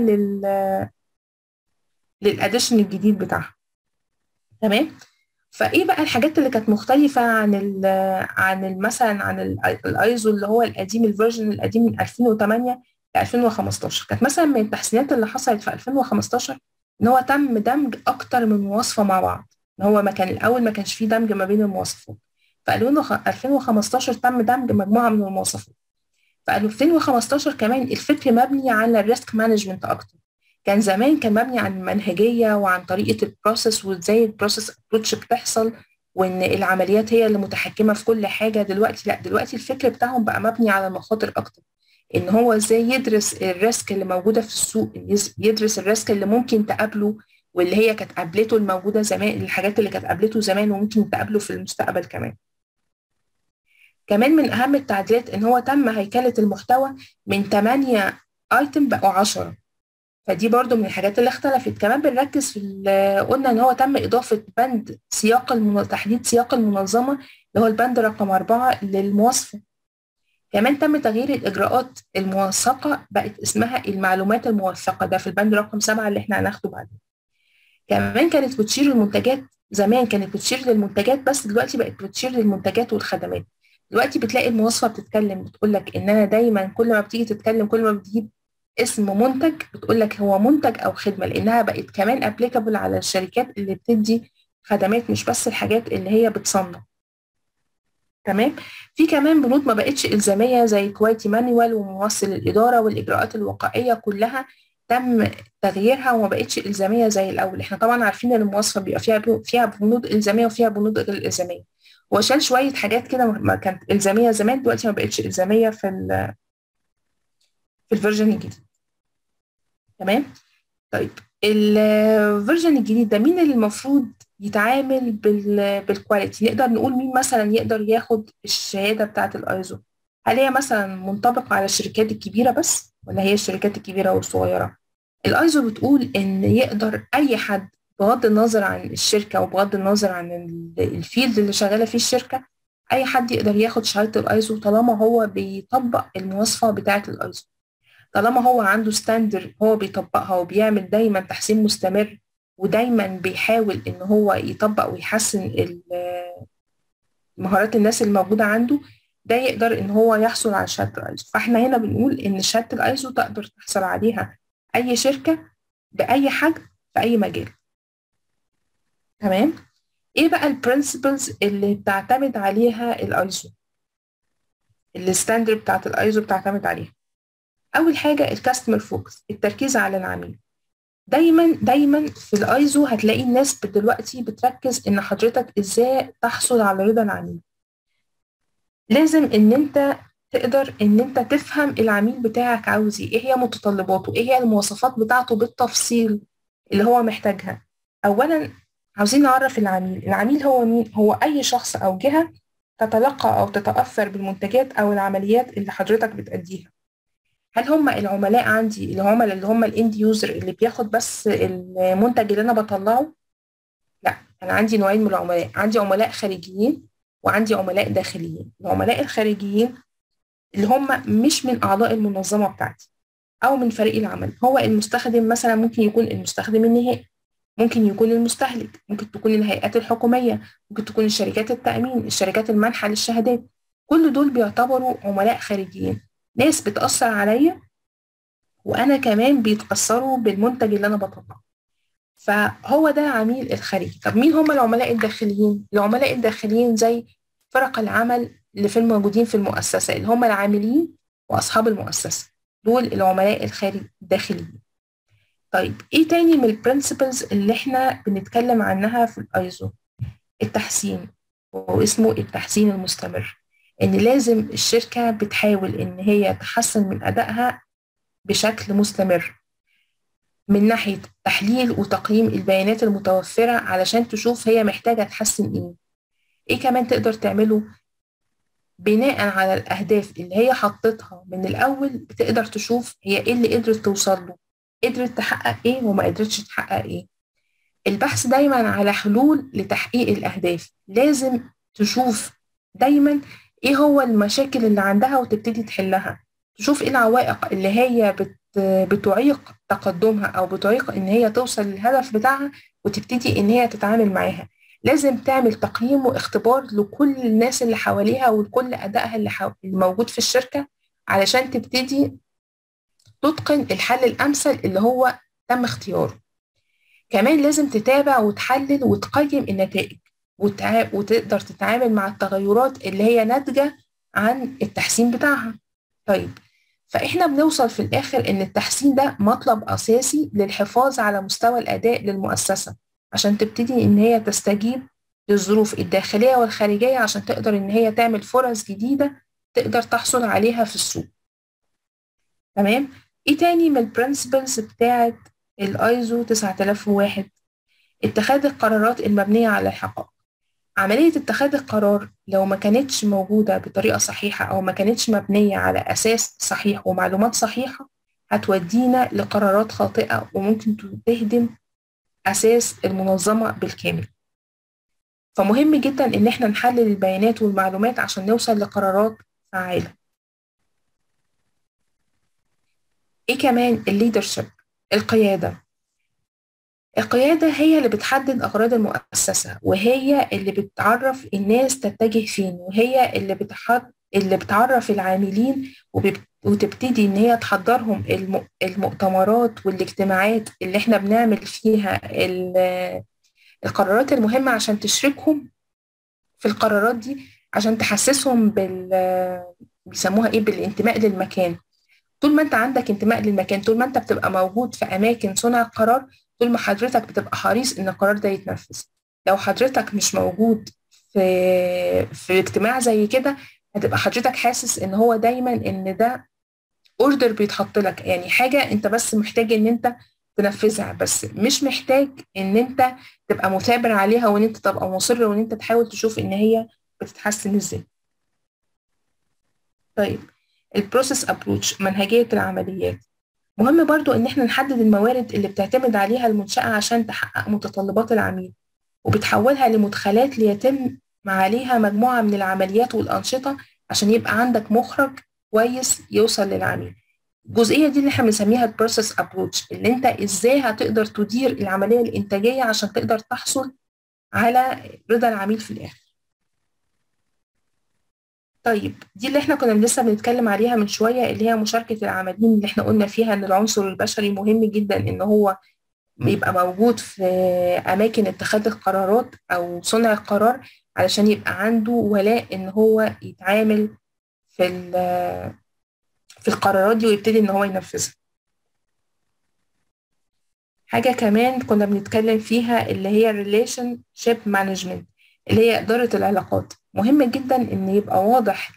للاديشن الجديد بتاعها. تمام. فايه بقى الحاجات اللي كانت مختلفه مثلا عن الايزو اللي هو القديم، الفيرجن القديم من 2008 ل 2015؟ كانت مثلا من التحسينات اللي حصلت في 2015 ان هو تم دمج اكتر من مواصفه مع بعض، ان هو ما كان الاول ما كانش فيه دمج ما بين المواصفات، في 2015 تم دمج مجموعه من المواصفات. في 2015 كمان الفكر مبني على الريسك مانجمنت اكتر. كان زمان كان مبني عن المنهجيه وعن طريقه البروسيس وازاي البروسيس ابروتش بتحصل، وان العمليات هي اللي متحكمه في كل حاجه. دلوقتي لا، دلوقتي الفكر بتاعهم بقى مبني على المخاطر اكتر، ان هو ازاي يدرس الريسك اللي موجوده في السوق، يدرس الريسك اللي ممكن تقابله واللي هي كانت قابلته الموجوده زمان، الحاجات اللي كانت قابلته زمان وممكن تقابله في المستقبل كمان. كمان من اهم التعديلات ان هو تم هيكله المحتوى من 8 ايتم بقوا 10، فدي برضو من الحاجات اللي اختلفت. كمان بنركز قلنا ان هو تم اضافه بند تحديد سياق المنظمه اللي هو البند رقم 4 للمواصفه. كمان تم تغيير الاجراءات الموثقه، بقت اسمها المعلومات الموثقه، ده في البند رقم 7 اللي احنا هناخده بعدين. كمان كانت بتشير للمنتجات، زمان كانت بتشير للمنتجات بس، دلوقتي بقت بتشير للمنتجات والخدمات. دلوقتي بتلاقي المواصفه بتتكلم بتقول لك ان انا دايما كل ما بتيجي تتكلم، كل ما بتجيب اسم منتج بتقول لك هو منتج او خدمه، لانها بقت كمان ابليكابل على الشركات اللي بتدي خدمات مش بس الحاجات اللي هي بتصنع. تمام. في كمان بنود ما بقتش الزاميه زي كواليتي مانيوال وممثل الاداره والاجراءات الوقائيه، كلها تم تغييرها وما بقتش الزاميه زي الاول. احنا طبعا عارفين ان المواصفه بيبقى فيها بنود الزاميه وفيها بنود غير الزاميه، وشال شويه حاجات كده ما كانت الزاميه زمان، دلوقتي ما بقتش الزاميه في الفيرجن الجديد. تمام. طيب الفيرجن الجديد ده مين اللي المفروض يتعامل بالكواليتي؟ نقدر نقول مين مثلا يقدر ياخد الشهاده بتاعه الايزو؟ هل هي مثلا منطبقه على الشركات الكبيره بس، ولا هي الشركات الكبيره والصغيره؟ الايزو بتقول ان يقدر اي حد بغض النظر عن الشركه وبغض النظر عن الفيلد اللي شغاله فيه الشركه، اي حد يقدر ياخد شهاده الايزو طالما هو بيطبق المواصفه بتاعه الايزو، طالما هو عنده ستاندر هو بيطبقها وبيعمل دايما تحسين مستمر، ودايما بيحاول ان هو يطبق ويحسن مهارات الناس الموجودة عنده، ده يقدر ان هو يحصل على شهادة الايزو. فاحنا هنا بنقول ان شهادة الايزو تقدر تحصل عليها اي شركة بأي حجم في اي مجال. تمام. ايه بقى البرنسبلز اللي بتعتمد عليها الايزو، الستاندر بتاعت الايزو بتعتمد عليها؟ اول حاجه الكاستمر فوكس، التركيز على العميل. دايما في الايزو هتلاقي الناس دلوقتي بتركز ان حضرتك ازاي تحصل على رضا العميل. لازم ان انت تقدر ان انت تفهم العميل بتاعك عاوز ايه هي متطلباته، ايه هي المواصفات بتاعته بالتفصيل اللي هو محتاجها. اولا عاوزين نعرف العميل هو مين. هو اي شخص او جهة تتلقى او تتأثر بالمنتجات او العمليات اللي حضرتك بتأديها. هل هم العملاء عندي، العملاء اللي هم الاند يوزر اللي بياخد بس المنتج اللي انا بطلعه؟ لا، انا عندي نوعين من العملاء، عندي عملاء خارجيين وعندي عملاء داخليين. العملاء الخارجيين اللي هم مش من اعضاء المنظمه بتاعتي او من فريق العمل. هو المستخدم مثلا، ممكن يكون المستخدم النهائي، ممكن يكون المستهلك، ممكن تكون الهيئات الحكوميه، ممكن تكون الشركات التامين، الشركات المانحه للشهادات. كل دول بيعتبروا عملاء خارجيين، ناس بتاثر عليا وانا كمان بيتاثروا بالمنتج اللي انا بطلعه. فهو ده عميل الخارجي. طب مين هم العملاء الداخليين؟ العملاء الداخليين زي فرق العمل اللي في الموجودين في المؤسسة، اللي هم العاملين وأصحاب المؤسسة. دول العملاء الداخليين. طيب ايه تاني من البرنسبلز اللي احنا بنتكلم عنها في الايزو؟ التحسين، واسمه التحسين المستمر. ان لازم الشركة بتحاول ان هي تحسن من أدائها بشكل مستمر، من ناحية تحليل وتقييم البيانات المتوفرة علشان تشوف هي محتاجة تحسن ايه كمان تقدر تعمله بناء على الأهداف اللي هي حطتها من الأول. بتقدر تشوف هي ايه اللي قدرت توصل له، قدرت تحقق ايه وما قدرتش تحقق ايه. البحث دايما على حلول لتحقيق الأهداف. لازم تشوف دايما ايه هو المشاكل اللي عندها وتبتدي تحلها، تشوف ايه العوائق اللي هي بتعيق تقدمها أو بتعيق إن هي توصل للهدف بتاعها وتبتدي إن هي تتعامل معاها. لازم تعمل تقييم واختبار لكل الناس اللي حواليها ولكل أدائها اللي موجود في الشركة، علشان تبتدي تتقن الحل الأمثل اللي هو تم اختياره. كمان لازم تتابع وتحلل وتقيم النتائج وتقدر تتعامل مع التغيرات اللي هي ناتجة عن التحسين بتاعها. طيب، فإحنا بنوصل في الآخر إن التحسين ده مطلب أساسي للحفاظ على مستوى الأداء للمؤسسة، عشان تبتدي إن هي تستجيب للظروف الداخلية والخارجية، عشان تقدر إن هي تعمل فرص جديدة تقدر تحصل عليها في السوق. تمام؟ إيه تاني من البرنسبلز بتاعت الأيزو 9001؟ اتخاذ القرارات المبنية على الحقائق. عملية اتخاذ القرار لو ما كانتش موجودة بطريقة صحيحة أو ما كانتش مبنية على أساس صحيح ومعلومات صحيحة، هتودينا لقرارات خاطئة وممكن تهدم أساس المنظمة بالكامل. فمهم جدا إن احنا نحلل البيانات والمعلومات عشان نوصل لقرارات فعالة. إيه كمان؟ الليدرشيب، القيادة. القيادة هي اللي بتحدد أغراض المؤسسة، وهي اللي بتعرف الناس تتجه فين، وهي اللي بتعرف العاملين وتبتدي إن هي تحضرهم المؤتمرات والاجتماعات اللي احنا بنعمل فيها القرارات المهمة، عشان تشركهم في القرارات دي، عشان تحسسهم بيسموها ايه، بالانتماء للمكان. طول ما انت عندك انتماء للمكان، طول ما انت بتبقى موجود في اماكن صنع القرار، طول ما حضرتك بتبقى حريص ان القرار ده يتنفذ. لو حضرتك مش موجود في اجتماع زي كده، هتبقى حضرتك حاسس ان هو دايما ان ده اوردر بيتحط لك، يعني حاجة انت بس محتاج ان انت تنفذها، بس مش محتاج ان انت تبقى مثابر عليها وان انت تبقى مصر وان انت تحاول تشوف ان هي بتتحسن ازاي. طيب، البروسيس ابروتش، منهجية العمليات. مهم برضو ان احنا نحدد الموارد اللي بتعتمد عليها المنشأة عشان تحقق متطلبات العميل، وبتحولها لمدخلات ليتم عليها مجموعة من العمليات والأنشطة عشان يبقى عندك مخرج كويس يوصل للعميل. الجزئية دي اللي احنا بنسميها البروسيس ابروتش، اللي انت ازاي هتقدر تدير العملية الإنتاجية عشان تقدر تحصل على رضا العميل في الآخر. طيب، دي اللي احنا كنا لسه بنتكلم عليها من شوية، اللي هي مشاركة العاملين، اللي احنا قلنا فيها ان العنصر البشري مهم جدا ان هو يبقى موجود في أماكن اتخاذ القرارات أو صنع القرار، علشان يبقى عنده ولاء ان هو يتعامل في القرارات دي ويبتدي إن هو ينفذها. حاجة كمان كنا بنتكلم فيها اللي هي relationship management، اللي هي إدارة العلاقات. مهم جدا إن يبقى واضح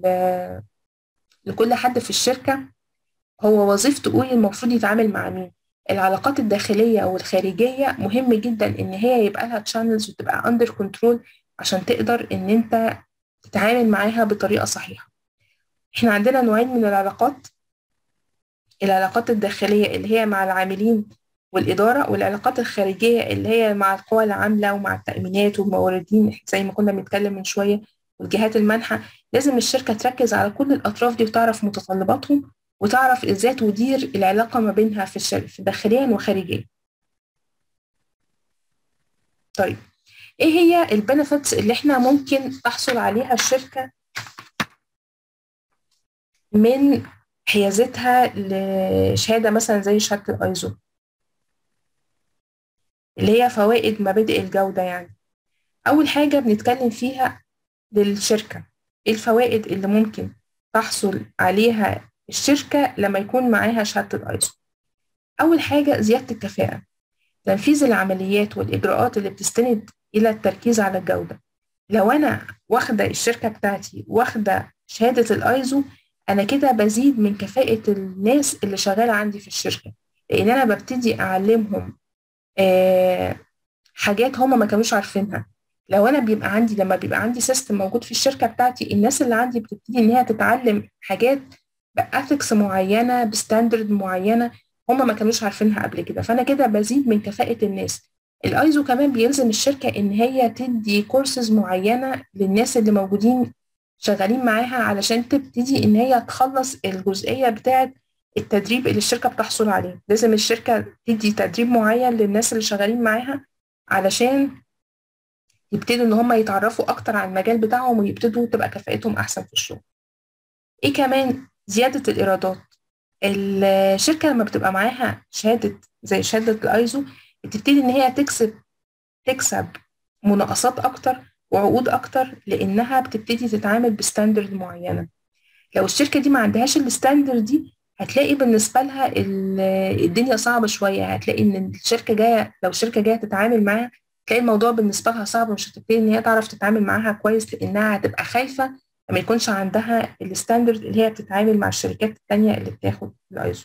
لكل حد في الشركة هو وظيفته ايه، المفروض يتعامل مع مين. العلاقات الداخلية والخارجية مهم جدا إن هي يبقى لها channels وتبقى under control عشان تقدر إن أنت تتعامل معاها بطريقة صحيحة. إحنا عندنا نوعين من العلاقات، العلاقات الداخلية اللي هي مع العاملين والإدارة، والعلاقات الخارجية اللي هي مع القوى العاملة ومع التأمينات والموردين زي ما كنا بنتكلم من شوية والجهات المانحة. لازم الشركة تركز على كل الأطراف دي وتعرف متطلباتهم وتعرف إزاي تدير العلاقة ما بينها في الشركة داخليا وخارجيا. طيب إيه هي البنفيتس اللي إحنا ممكن تحصل عليها الشركة من حيازتها لشهادة مثلا زي شهادة الأيزو، اللي هي فوائد مبادئ الجودة؟ يعني أول حاجة بنتكلم فيها للشركة، إيه الفوائد اللي ممكن تحصل عليها الشركة لما يكون معاها شهادة الأيزو؟ أول حاجة زيادة الكفاءة، تنفيذ العمليات والإجراءات اللي بتستند إلى التركيز على الجودة. لو أنا واخدة الشركة بتاعتي واخدة شهادة الأيزو، أنا كده بزيد من كفاءة الناس اللي شغالة عندي في الشركة، لأن أنا ببتدي أعلمهم حاجات هما ما كانوش عارفينها. لو أنا لما بيبقى عندي سيستم موجود في الشركة بتاعتي، الناس اللي عندي بتبتدي إن هي تتعلم حاجات بأثكس معينة بستاندرد معينة هما ما كانوش عارفينها قبل كده، فأنا كده بزيد من كفاءة الناس. الايزو كمان بيلزم الشركة ان هي تدي كورسز معينة للناس اللي موجودين شغالين معاها علشان تبتدي ان هي تخلص الجزئية بتاعة التدريب اللي الشركة بتحصل عليه. لازم الشركة تدي تدريب معين للناس اللي شغالين معاها علشان يبتدوا ان هم يتعرفوا اكتر عن المجال بتاعهم ويبتدوا تبقى كفاءتهم احسن في الشغل. ايه كمان؟ زيادة الايرادات. الشركة لما بتبقى معاها شهادة زي شهادة الايزو بتبتدي ان هي تكسب مناقصات اكتر وعقود اكتر، لانها بتبتدي تتعامل بستاندرد معينه. لو الشركه دي ما عندهاش الستاندرد دي هتلاقي بالنسبه لها الدنيا صعبه شويه. هتلاقي ان لو الشركه جايه تتعامل معاها تلاقي الموضوع بالنسبه لها صعب، مش هتبتدي ان هي تعرف تتعامل معاها كويس، لانها هتبقى خايفه لما يكونش عندها الستاندرد اللي هي بتتعامل مع الشركات التانية اللي بتاخد الايزو.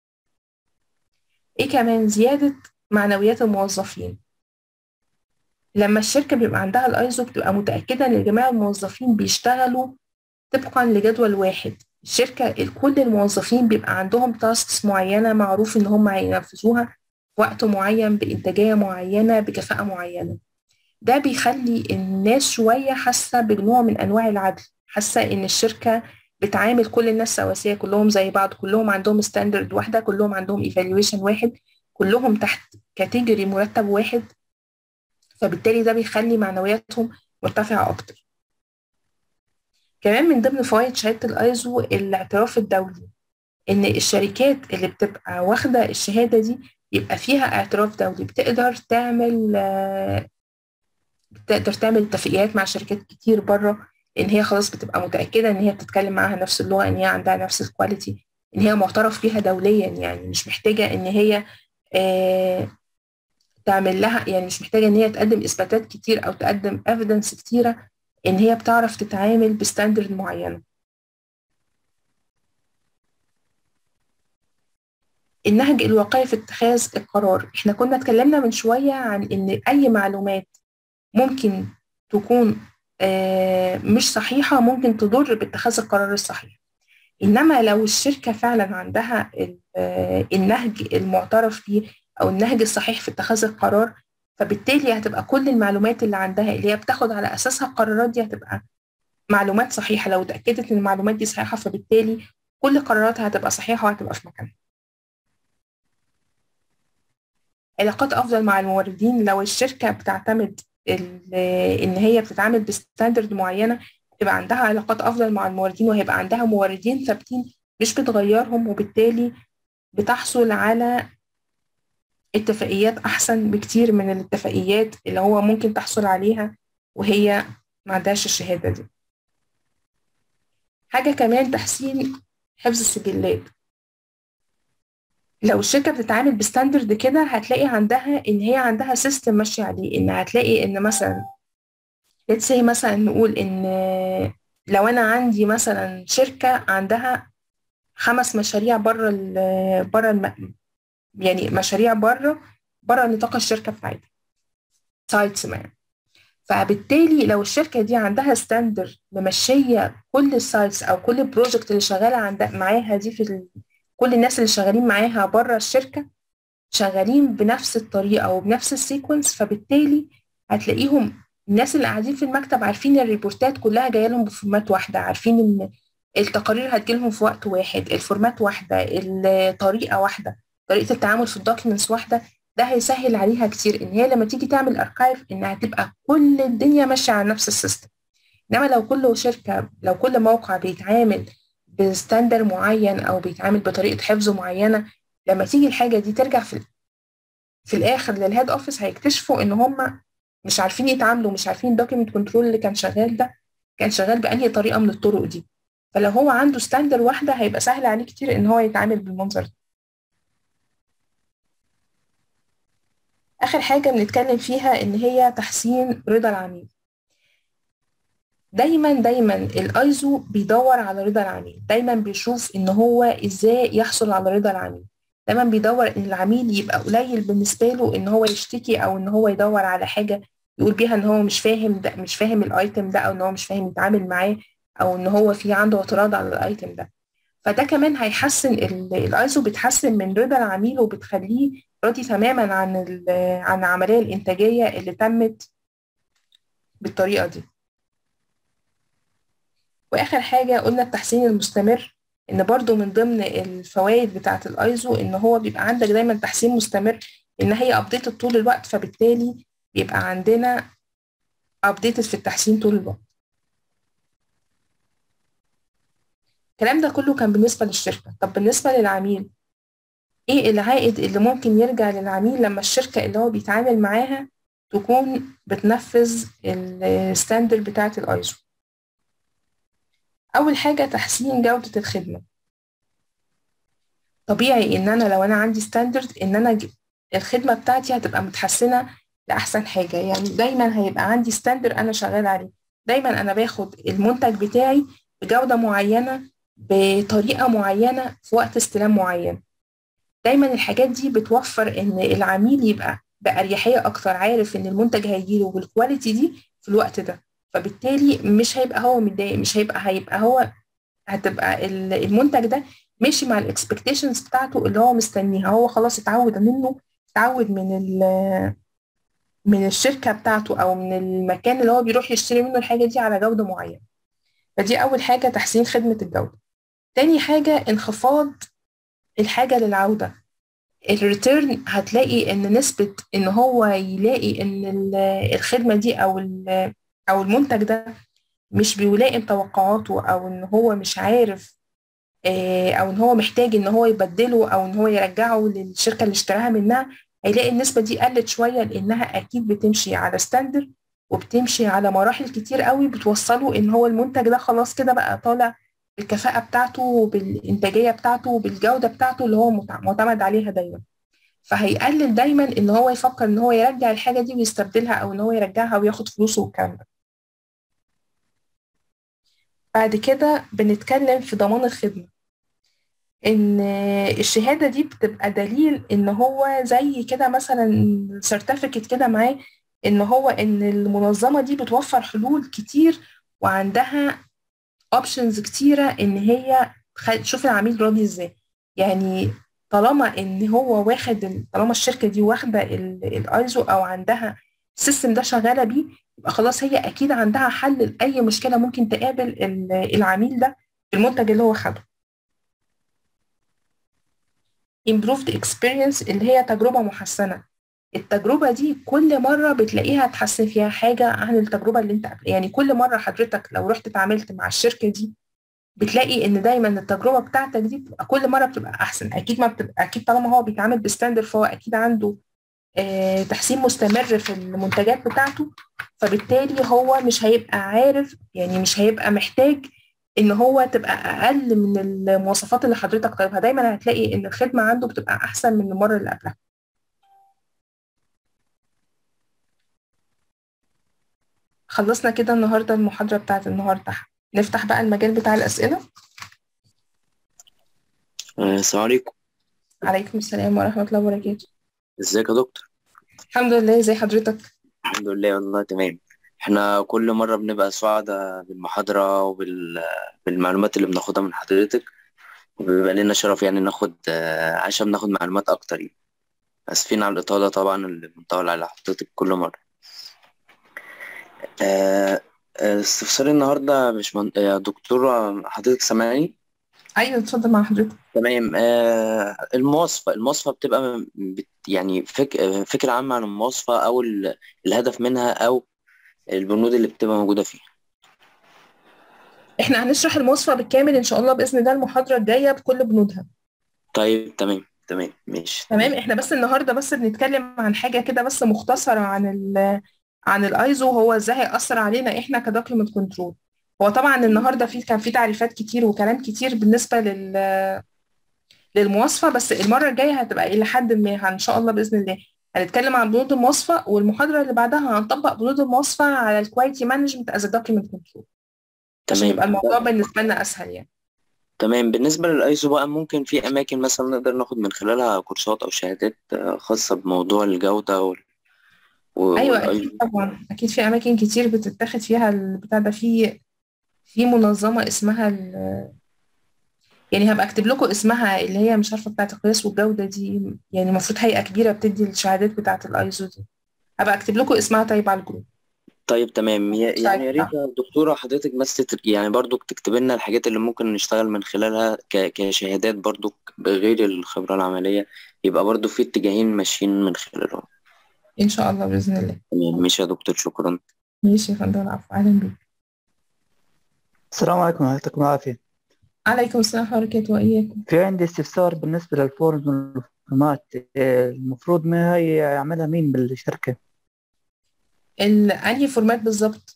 ايه كمان؟ زياده معنويات الموظفين. لما الشركة بيبقى عندها الايزو بتبقى متأكدة ان جميع الموظفين بيشتغلوا طبقا لجدول واحد. الشركة كل الموظفين بيبقى عندهم تاسكس معينة معروف ان هم هينفذوها في وقت معين بإنتاجية معينة بكفاءة معينة. ده بيخلي الناس شوية حاسة بنوع من أنواع العدل، حاسة ان الشركة بتعامل كل الناس سواسية، كلهم زي بعض، كلهم عندهم ستاندرد واحدة، كلهم عندهم ايفالويشن واحد، كلهم تحت كاتيجوري مرتب واحد. فبالتالي ده بيخلي معنوياتهم مرتفعة أكتر. كمان من ضمن فوائد شهادة الأيزو الاعتراف الدولي، إن الشركات اللي بتبقى واخدة الشهادة دي يبقى فيها اعتراف دولي، بتقدر تعمل اتفاقيات مع شركات كتير بره، إن هي خلاص بتبقى متأكدة إن هي بتتكلم معاها نفس اللغة، إن هي عندها نفس الكواليتي، إن هي معترف بيها دوليا. يعني مش محتاجة إن هي تعمل لها، يعني مش محتاجة إن هي تقدم إثباتات كتير أو تقدم evidence كتيرة، إن هي بتعرف تتعامل بستاندرد معينة. النهج الواقعي في اتخاذ القرار. إحنا كنا اتكلمنا من شوية عن إن أي معلومات ممكن تكون مش صحيحة ممكن تضر باتخاذ القرار الصحيح. إنما لو الشركة فعلا عندها النهج المعترف به أو النهج الصحيح في اتخاذ القرار، فبالتالي هتبقى كل المعلومات اللي عندها اللي هي بتاخد على أساسها القرارات دي هتبقى معلومات صحيحة. لو اتأكدت إن المعلومات دي صحيحة فبالتالي كل قراراتها هتبقى صحيحة وهتبقى في مكانها. علاقات أفضل مع الموردين. لو الشركة بتعتمد إن هي بتتعامل بستاندرد معينة يبقى عندها علاقات أفضل مع الموردين، وهيبقى عندها موردين ثابتين مش بتغيرهم، وبالتالي بتحصل على اتفاقيات أحسن بكتير من الاتفاقيات اللي هو ممكن تحصل عليها وهي ما عندهاش الشهادة دي. حاجة كمان تحسين حفظ السجلات. لو الشركة بتتعامل بستاندرد كده هتلاقي عندها إن هي عندها سيستم ماشية عليه، إن هتلاقي إن مثلا let's say مثلا نقول إن لو أنا عندي مثلا شركة عندها 5 مشاريع بره يعني مشاريع بره نطاق الشركة بتاعتها سايتس يعني. فبالتالي لو الشركة دي عندها ستاندرد ممشية كل السايتس أو كل البروجكت اللي شغالة عندها معاها دي كل الناس اللي شغالين معاها بره الشركة شغالين بنفس الطريقة وبنفس السيكونس، فبالتالي هتلاقيهم الناس اللي قاعدين في المكتب عارفين الريبورتات كلها جاية لهم بفورمات واحدة، عارفين إن التقارير هتجيلهم في وقت واحد، الفورمات واحدة، الطريقة واحدة، طريقة التعامل في الدوكيومنتس واحدة. ده هيسهل عليها كتير إن هي لما تيجي تعمل أركايف إنها تبقى كل الدنيا ماشية على نفس السيستم. إنما لو كل موقع بيتعامل بستاندر معين أو بيتعامل بطريقة حفظ معينة، لما تيجي الحاجة دي ترجع في الآخر للهيد أوفيس هيكتشفوا إن هم مش عارفين يتعاملوا، مش عارفين الدوكيمنت كنترول اللي كان شغال ده كان شغال بأنهي طريقة من الطرق دي. فلو هو عنده ستاندر واحدة هيبقى سهل عليه كتير إن هو يتعامل بالمنظر ده. آخر حاجة بنتكلم فيها إن هي تحسين رضا العميل. دايما الايزو بيدور على رضا العميل، دايما بيشوف ان هو ازاي يحصل على رضا العميل، دايما بيدور ان العميل يبقى قليل بالنسبه له ان هو يشتكي او ان هو يدور على حاجه يقول بيها ان هو مش فاهم ده، مش فاهم الايتم ده، او ان هو مش فاهم يتعامل معاه، او ان هو في عنده اعتراض على الايتم ده. فده كمان هيحسن الايزو، بتحسن من رضا العميل وبتخليه راضي تماما عن العمليه الانتاجيه اللي تمت بالطريقه دي. واخر حاجه قلنا التحسين المستمر، ان برضو من ضمن الفوائد بتاعه الايزو ان هو بيبقى عندك دايما تحسين مستمر، ان هي ابديتد طول الوقت، فبالتالي بيبقى عندنا ابديتد في التحسين طول الوقت. الكلام ده كله كان بالنسبه للشركه. طب بالنسبه للعميل، ايه العائد اللي ممكن يرجع للعميل لما الشركه اللي هو بيتعامل معاها تكون بتنفذ الستاندرد بتاعه الايزو؟ اول حاجه تحسين جوده الخدمه. طبيعي ان انا لو انا عندي ستاندرد ان انا الخدمه بتاعتي هتبقى متحسنه لاحسن حاجه، يعني دايما هيبقى عندي ستاندرد انا شغال عليه، دايما انا باخد المنتج بتاعي بجوده معينه بطريقه معينه في وقت استلام معين. دايما الحاجات دي بتوفر ان العميل يبقى باريحيه اكتر، عارف ان المنتج هيجيله بالكواليتي دي في الوقت ده، فبالتالي مش هيبقى هو متضايق، مش هيبقى هو هتبقى المنتج ده ماشي مع الاكسبكتيشنز بتاعته اللي هو مستنيها، هو خلاص اتعود من الشركة بتاعته او من المكان اللي هو بيروح يشتري منه الحاجة دي على جودة معينة. فدي اول حاجة تحسين خدمة الجودة. تاني حاجة انخفاض الحاجة للعودة. الريتيرن هتلاقي ان نسبة ان هو يلاقي ان الخدمة دي او المنتج ده مش بيلائم توقعاته، او ان هو مش عارف، او ان هو محتاج ان هو يبدله او ان هو يرجعه للشركه اللي اشتراها منها، هيلاقي النسبه دي قلت شويه، لانها اكيد بتمشي على ستاندرد وبتمشي على مراحل كتير قوي بتوصله ان هو المنتج ده خلاص كده بقى طالع بالكفاءه بتاعته وبالانتاجيه بتاعته وبالجوده بتاعته اللي هو معتمد عليها دايما. فهيقلل دايما ان هو يفكر ان هو يرجع الحاجه دي ويستبدلها او ان هو يرجعها وياخد فلوسه والكلام ده. بعد كده بنتكلم في ضمان الخدمه، ان الشهاده دي بتبقى دليل ان هو زي كده مثلا سيرتيفيكت كده معاه ان المنظمه دي بتوفر حلول كتير وعندها اوبشنز كتيره ان هي تشوف العميل راضي ازاي. يعني طالما الشركه دي واخده الايزو او عندها السيستم ده شغاله بيه، يبقى خلاص هي اكيد عندها حل لاي مشكله ممكن تقابل العميل ده في المنتج اللي هو خده. improved experience اللي هي تجربة محسنة. التجربة دي كل مرة بتلاقيها تحسن فيها حاجة عن التجربة اللي انت يعني كل مرة حضرتك لو رحت اتعاملت مع الشركة دي بتلاقي ان دايما التجربة بتاعتك دي بتبقى كل مرة بتبقى احسن. اكيد ما بتبقى اكيد طالما هو بيتعامل بستاندر فهو اكيد عنده تحسين مستمر في المنتجات بتاعته، فبالتالي هو مش هيبقى عارف، يعني مش هيبقى محتاج ان هو تبقى اقل من المواصفات اللي حضرتك طالبها. دايما هتلاقي ان الخدمه عنده بتبقى احسن من المره اللي قبلها. خلصنا كده النهارده المحاضره بتاعت النهارده. نفتح بقى المجال بتاع الاسئله. السلام عليكم. عليكم السلام ورحمه الله وبركاته. ازيك يا دكتور؟ الحمد لله، زي حضرتك؟ الحمد لله والله تمام. احنا كل مرة بنبقى سعداء بالمحاضرة بالمعلومات اللي بناخدها من حضرتك، وبيبقى لنا شرف يعني ناخد عشان بناخد معلومات أكتر يعني. آسفين على الإطالة طبعا اللي بنطول على حضرتك كل مرة. آه، استفساري النهاردة مش يا دكتورة، حضرتك سامعني؟ ايوه اتفضل مع حضرتك. تمام. المواصفة بتبقى يعني فكرة عامة عن المواصفة أو الهدف منها أو البنود اللي بتبقى موجودة فيها. احنا هنشرح المواصفه بالكامل ان شاء الله باذن الله المحاضره الجايه بكل بنودها. طيب تمام ماشي تمام. احنا بس النهارده بس بنتكلم عن حاجه كده بس مختصره عن الايزو، هو ازاي هيأثر علينا احنا كدوكيومنت كنترول. هو طبعا النهارده كان في تعريفات كتير وكلام كتير بالنسبه للمواصفه، بس المره الجايه هتبقى الى حد ما ان شاء الله باذن الله هنتكلم عن بنود المواصفه، والمحاضره اللي بعدها هنطبق بنود المواصفه على الكواليتي مانجمنت از دوكيومنت كنترول عشان تمام يبقى الموضوع بالنسبه لنا اسهل يعني. تمام. بالنسبة للأيزو بقى، ممكن في أماكن مثلا نقدر ناخد من خلالها كورسات أو شهادات خاصة بموضوع الجودة ايوه اكيد والأيزو. طبعا، اكيد في اماكن كتير بتتاخد فيها البتاع ده. في منظمه اسمها يعني هبقى اكتب لكم اسمها، اللي هي مش عارفه بتاعه القياس والجوده دي، يعني المفروض هيئه كبيره بتدي الشهادات بتاعه الايزو دي. هبقى اكتب لكم اسمها طيب على الجروب. طيب تمام. سايت يعني يا ريت بتاعها. يا دكتورة حضرتك بس يعني برضو تكتب لنا الحاجات اللي ممكن نشتغل من خلالها كشهادات برضو غير الخبرة العملية، يبقى برضو في اتجاهين ماشيين من خلالهم. ان شاء الله باذن الله. تمام ماشي يا دكتور، شكرا. ماشي يا فندم، العفو، اهلا بيك. السلام عليكم، يعطيكم العافية. عليكم السلام ورحمه الله وبركاته واياكم. في عندي استفسار بالنسبة للفورمز والفورمات. المفروض ما هي يعملها مين بالشركة؟ انهي فورمات بالظبط؟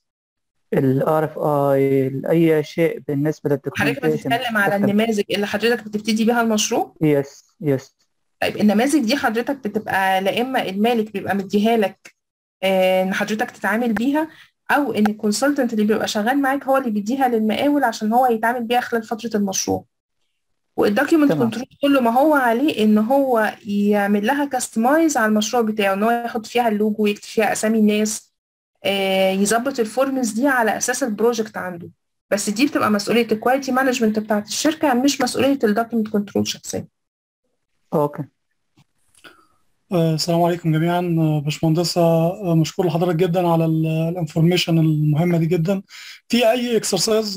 RFI، أي شيء بالنسبة حضرتك للدوكيومنتيشن بتتكلم على بتستخدم؟ النماذج اللي حضرتك بتبتدي بيها المشروع؟ يس. طيب النماذج دي حضرتك بتبقى لا اما المالك بيبقى مديها لك ان حضرتك تتعامل بيها، او ان الكونسلتنت اللي بيبقى شغال معاك هو اللي بيديها للمقاول عشان هو يتعامل بيها خلال فترة المشروع. والدوكيومنت تمام. كنترول كل ما هو عليه ان هو يعمل لها كاستمايز على المشروع بتاعه، ان هو يحط فيها اللوجو ويكتب فيها اسامي الناس، يظبط الفورمز دي على اساس البروجكت عنده. بس دي بتبقى مسؤولية الكواليتي مانجمنت بتاعت الشركة، مش مسؤولية الدوكيومنت كنترول شخصيا. أوكي. السلام عليكم جميعا. باشمهندسة، مشكور لحضرتك جدا على الانفورميشن المهمة دي جدا. في أي اكسرسايز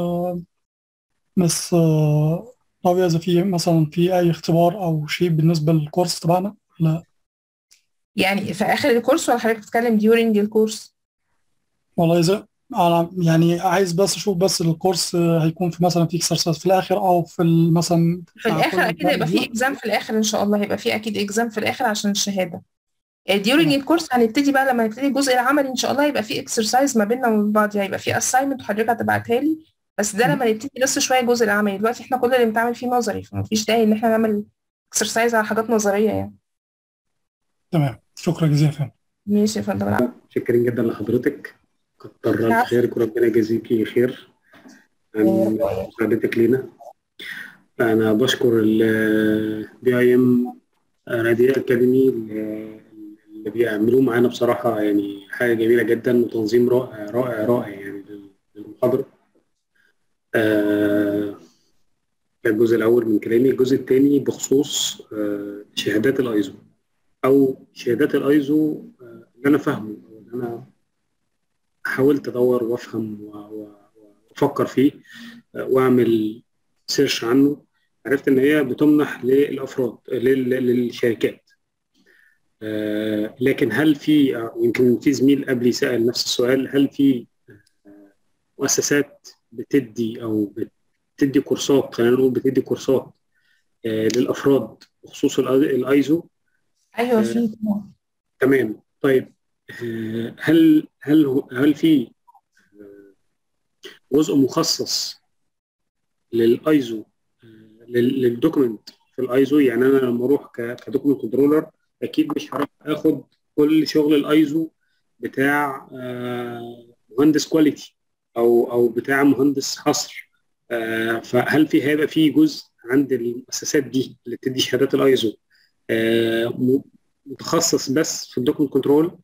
مس رابية، إذا في مثلا في أي اختبار أو شيء بالنسبة للكورس تبعنا؟ لا يعني في آخر الكورس ولا حضرتك بتتكلم during الكورس؟ والله، إذا أنا يعني عايز بس أشوف بس الكورس هيكون في مثلا في اكسرسايز في الآخر أو في مثلا في مع الآخر كل أكيد هيبقى في موديول؟ إكزام في الآخر إن شاء الله، هيبقى في أكيد إكزام في الآخر عشان الشهادة. during تمام. الكورس هنبتدي بقى، لما نبتدي الجزء العملي إن شاء الله يبقى في اكسرسايز ما بيننا وبين بعض، هيبقى في assignment وحضرتك هتبعتها لي، بس ده لما نبتدي لسه شوية الجزء العملي. دلوقتي إحنا كل اللي بنتعامل فيه نظري، فمفيش داعي إن إحنا نعمل اكسرسايز على حاجات نظرية يعني. تمام، شكرا جزيلا فندم. ماشي يا فندم، العفو. شكرا جدا لحضرتك، كتر ألف العفو. خيرك وربنا يجازيكي خير يا عن رب وإياك. مساعدتك لينا. أنا بشكر البي اي ام راديو أكاديمي اللي بيعملوه معانا، بصراحة يعني حاجة جميلة جدا وتنظيم رائع رائع رائع يعني للمحاضرة. ده الجزء الأول من كلامي. الجزء الثاني بخصوص شهادات الأيزو أو شهادات الأيزو اللي أنا فاهمه أو اللي أنا حاولت أدور وأفهم وأفكر فيه وأعمل سيرش عنه. عرفت إن هي بتمنح للأفراد للشركات، لكن هل في يمكن في زميل قبلي سأل نفس السؤال، هل في مؤسسات بتدي أو بتدي كورسات، خلينا نقول بتدي كورسات للأفراد بخصوص الأيزو؟ أيوه في طبعا. تمام. طيب هل في جزء مخصص للايزو، للدوكيمنت في الايزو. يعني انا لما اروح كدوكيمنت كنترولر اكيد مش هروح اخد كل شغل الايزو بتاع مهندس كواليتي او بتاع مهندس حصر. فهل هيبقى في جزء عند المؤسسات دي اللي بتدي شهادات الايزو متخصص بس في الدوكيمنت كنترول؟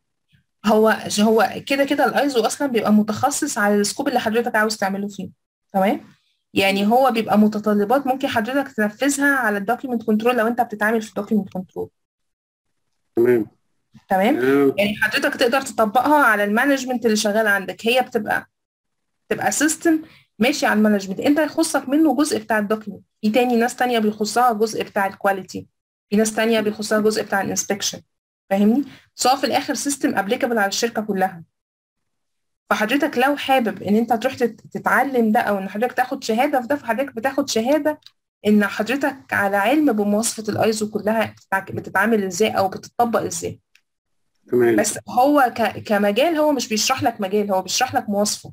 هو كده كده الايزو اصلا بيبقى متخصص على السكوب اللي حضرتك عاوز تعمله فيه. تمام. يعني هو بيبقى متطلبات ممكن حضرتك تنفذها على الدوكيمنت كنترول لو انت بتتعامل في الدوكيمنت كنترول. تمام. تمام. يعني حضرتك تقدر تطبقها على المانجمنت اللي شغال عندك. هي بتبقى سيستم ماشي على المانجمنت. انت يخصك منه جزء بتاع الدوكيمنت، في ناس تانية بيخصها جزء بتاع الكواليتي، في ناس تانية بيخصها جزء بتاع الانسبكشن. فاهمني؟ سواء في الاخر سيستم ابليكابل على الشركه كلها. فحضرتك لو حابب ان انت تروح تتعلم ده او ان حضرتك تاخد شهاده في ده، فحضرتك بتاخد شهاده ان حضرتك على علم بمواصفه الايزو كلها بتتعامل ازاي او بتطبق ازاي. تمام. بس هو كمجال هو مش بيشرح لك مجال، هو بيشرح لك مواصفه.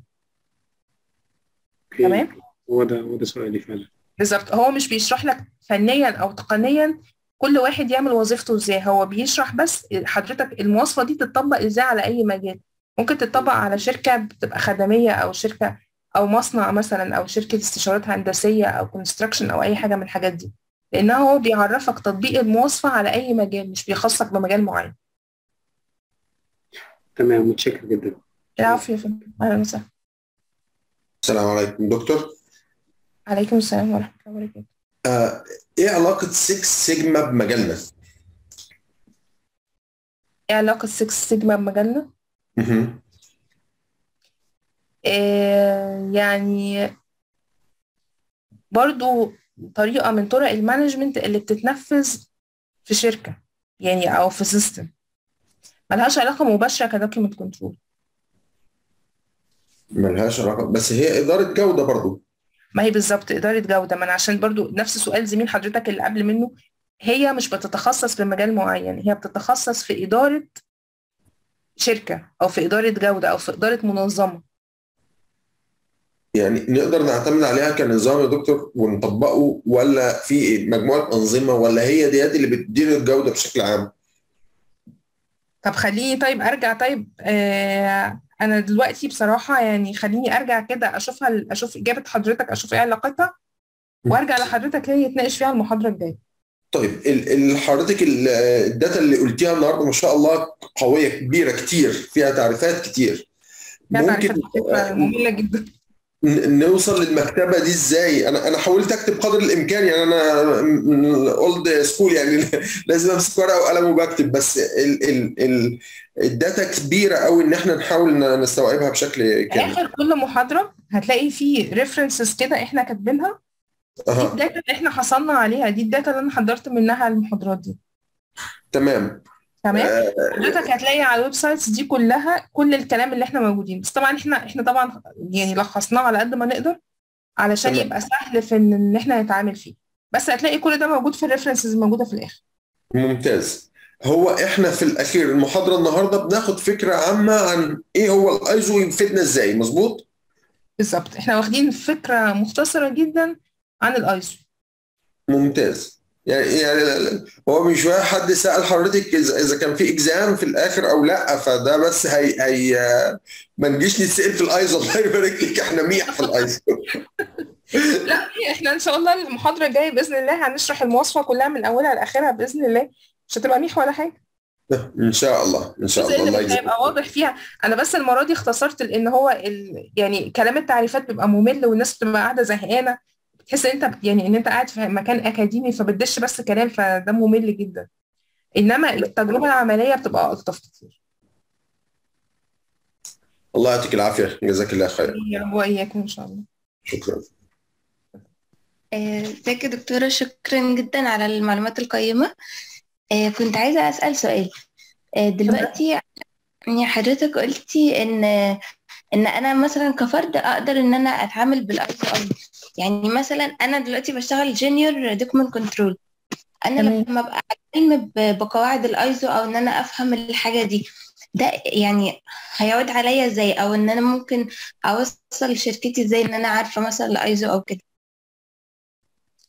تمام. هو ده سؤالي فعلا. بالظبط. هو مش بيشرح لك فنيا او تقنيا كل واحد يعمل وظيفته ازاي، هو بيشرح بس حضرتك المواصفه دي تتطبق ازاي على اي مجال. ممكن تتطبق على شركه بتبقى خدميه او شركه او مصنع مثلا او شركه استشارات هندسيه او كونستراكشن او اي حاجه من الحاجات دي، لانه هو بيعرفك تطبيق المواصفه على اي مجال، مش بيخصك بمجال معين. تمام. متشكر جدا. العفو يا فندم. اهلا وسهلا. السلام عليكم دكتور. عليكم السلام ورحمه الله وبركاته. ايه علاقة 6 سيجما بمجالنا؟ ايه علاقه 6 سيجما بمجالنا؟ يعني برضو طريقة من طرق المانجمنت اللي بتتنفذ في شركة يعني أو في سيستم، ملهاش علاقة مباشرة كدوكيمنت كنترول. ملهاش علاقة، بس هي إدارة جودة برضو. ما هي بالظبط إدارة جودة. ما أنا عشان برضو نفس سؤال زميل حضرتك اللي قبل منه، هي مش بتتخصص في مجال معين، هي بتتخصص في إدارة شركة أو في إدارة جودة أو في إدارة منظمة. يعني نقدر نعتمد عليها كنظام يا دكتور ونطبقه، ولا في مجموعة أنظمة، ولا هي ديات اللي بتدير الجودة بشكل عام؟ طب خليني أرجع. أنا دلوقتي بصراحة يعني خليني أرجع كده أشوف إجابة حضرتك، أشوف إيه علاقتها، وأرجع لحضرتك هي يتناقش فيها المحاضرة الجاية. طيب حضرتك الداتا اللي قلتيها النهارده ما شاء الله قوية كبيرة كتير، فيها تعريفات كتير. ممكن مملة جدا. نوصل للمكتبه دي ازاي؟ انا حاولت اكتب قدر الامكان، يعني انا من اولد سكول يعني لازم امسك ورقه وقلم وبكتب، بس الداتا كبيره قوي ان احنا نحاول نستوعبها بشكل كامل. اخر كل محاضره هتلاقي فيه ريفرنسز كده احنا كاتبينها. دي الداتا اللي احنا حصلنا عليها، دي الداتا اللي انا حضرت منها المحاضرات دي. تمام. حضرتك هتلاقي على الويب سايتس دي كلها كل الكلام اللي احنا موجودين، بس طبعا احنا طبعا يعني لخصناه على قد ما نقدر علشان تمام. يبقى سهل في ان احنا نتعامل فيه، بس هتلاقي كل ده موجود في الريفرنسز الموجوده في الاخر. ممتاز. هو احنا في الاخير المحاضره النهارده بناخد فكره عامه عن ايه هو الايزو ويفيدنا ازاي، مظبوط؟ بالظبط. احنا واخدين فكره مختصره جدا عن الايزو. ممتاز. يعني هو من شويه حد سأل حضرتك اذا كان في اكزام في الاخر او لا، فده بس هي ما نجيش نتسأل في الايزو. الله يبارك لك، احنا ميح في الايزو. لا احنا ان شاء الله المحاضره الجايه باذن الله هنشرح المواصفه كلها من اولها لاخرها باذن الله، مش هتبقى ميح ولا حاجه. ان شاء الله ان شاء الله. الله يجزاك. هيبقى واضح فيها. انا بس المره دي اختصرت لان هو يعني كلام التعريفات بيبقى ممل والناس بتبقى قاعده زهقانه، بتحس ان انت يعني ان انت قاعد في مكان اكاديمي فبتدش بس كلام، فده ممل جدا. انما التجربه العمليه بتبقى الطف كتير. الله يعطيك العافيه، جزاك الله خير. واياكم ان شاء الله. شكرا. ازيك يا دكتوره، شكرا جدا على المعلومات القيمه. كنت عايزه اسال سؤال. دلوقتي يعني حضرتك قلتي ان انا مثلا كفرد اقدر ان انا اتعامل بالايزو. يعني مثلا انا دلوقتي بشتغل جونيور دوكيمنت كنترول، انا لما ابقى علم بقواعد الايزو او ان انا افهم الحاجه دي، ده يعني هيعود عليا ازاي، او ان انا ممكن اوصل شركتي ازاي ان انا عارفه مثلا الايزو او كده؟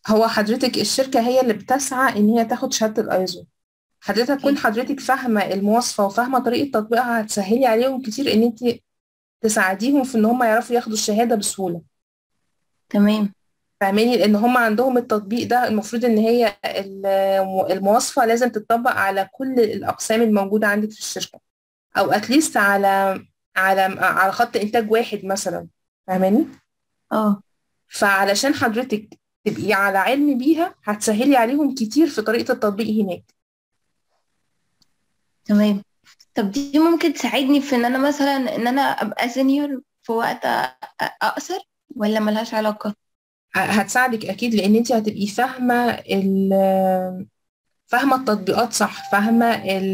هو حضرتك الشركة هي اللي بتسعى إن هي تاخد شهادة الأيزو. حضرتك تكون حضرتك فاهمة المواصفة وفاهمة طريقة تطبيقها، هتسهلي عليهم كتير إن أنت تساعديهم في إن هم يعرفوا ياخدوا الشهادة بسهولة. تمام. فاهماني؟ لأن هم عندهم التطبيق ده، المفروض إن هي المواصفة لازم تتطبق على كل الأقسام الموجودة عندك في الشركة، أو أتليست على خط إنتاج واحد مثلا. فاهماني؟ اه فعلشان حضرتك تبقي على علم بيها، هتسهلي عليهم كتير في طريقة التطبيق هناك. تمام. طب دي ممكن تساعدني في ان انا مثلا ان انا ابقى سينيور في وقت اقصر، ولا ملهاش علاقة؟ هتساعدك أكيد، لأن أنت هتبقي فاهمة التطبيقات صح، فاهمة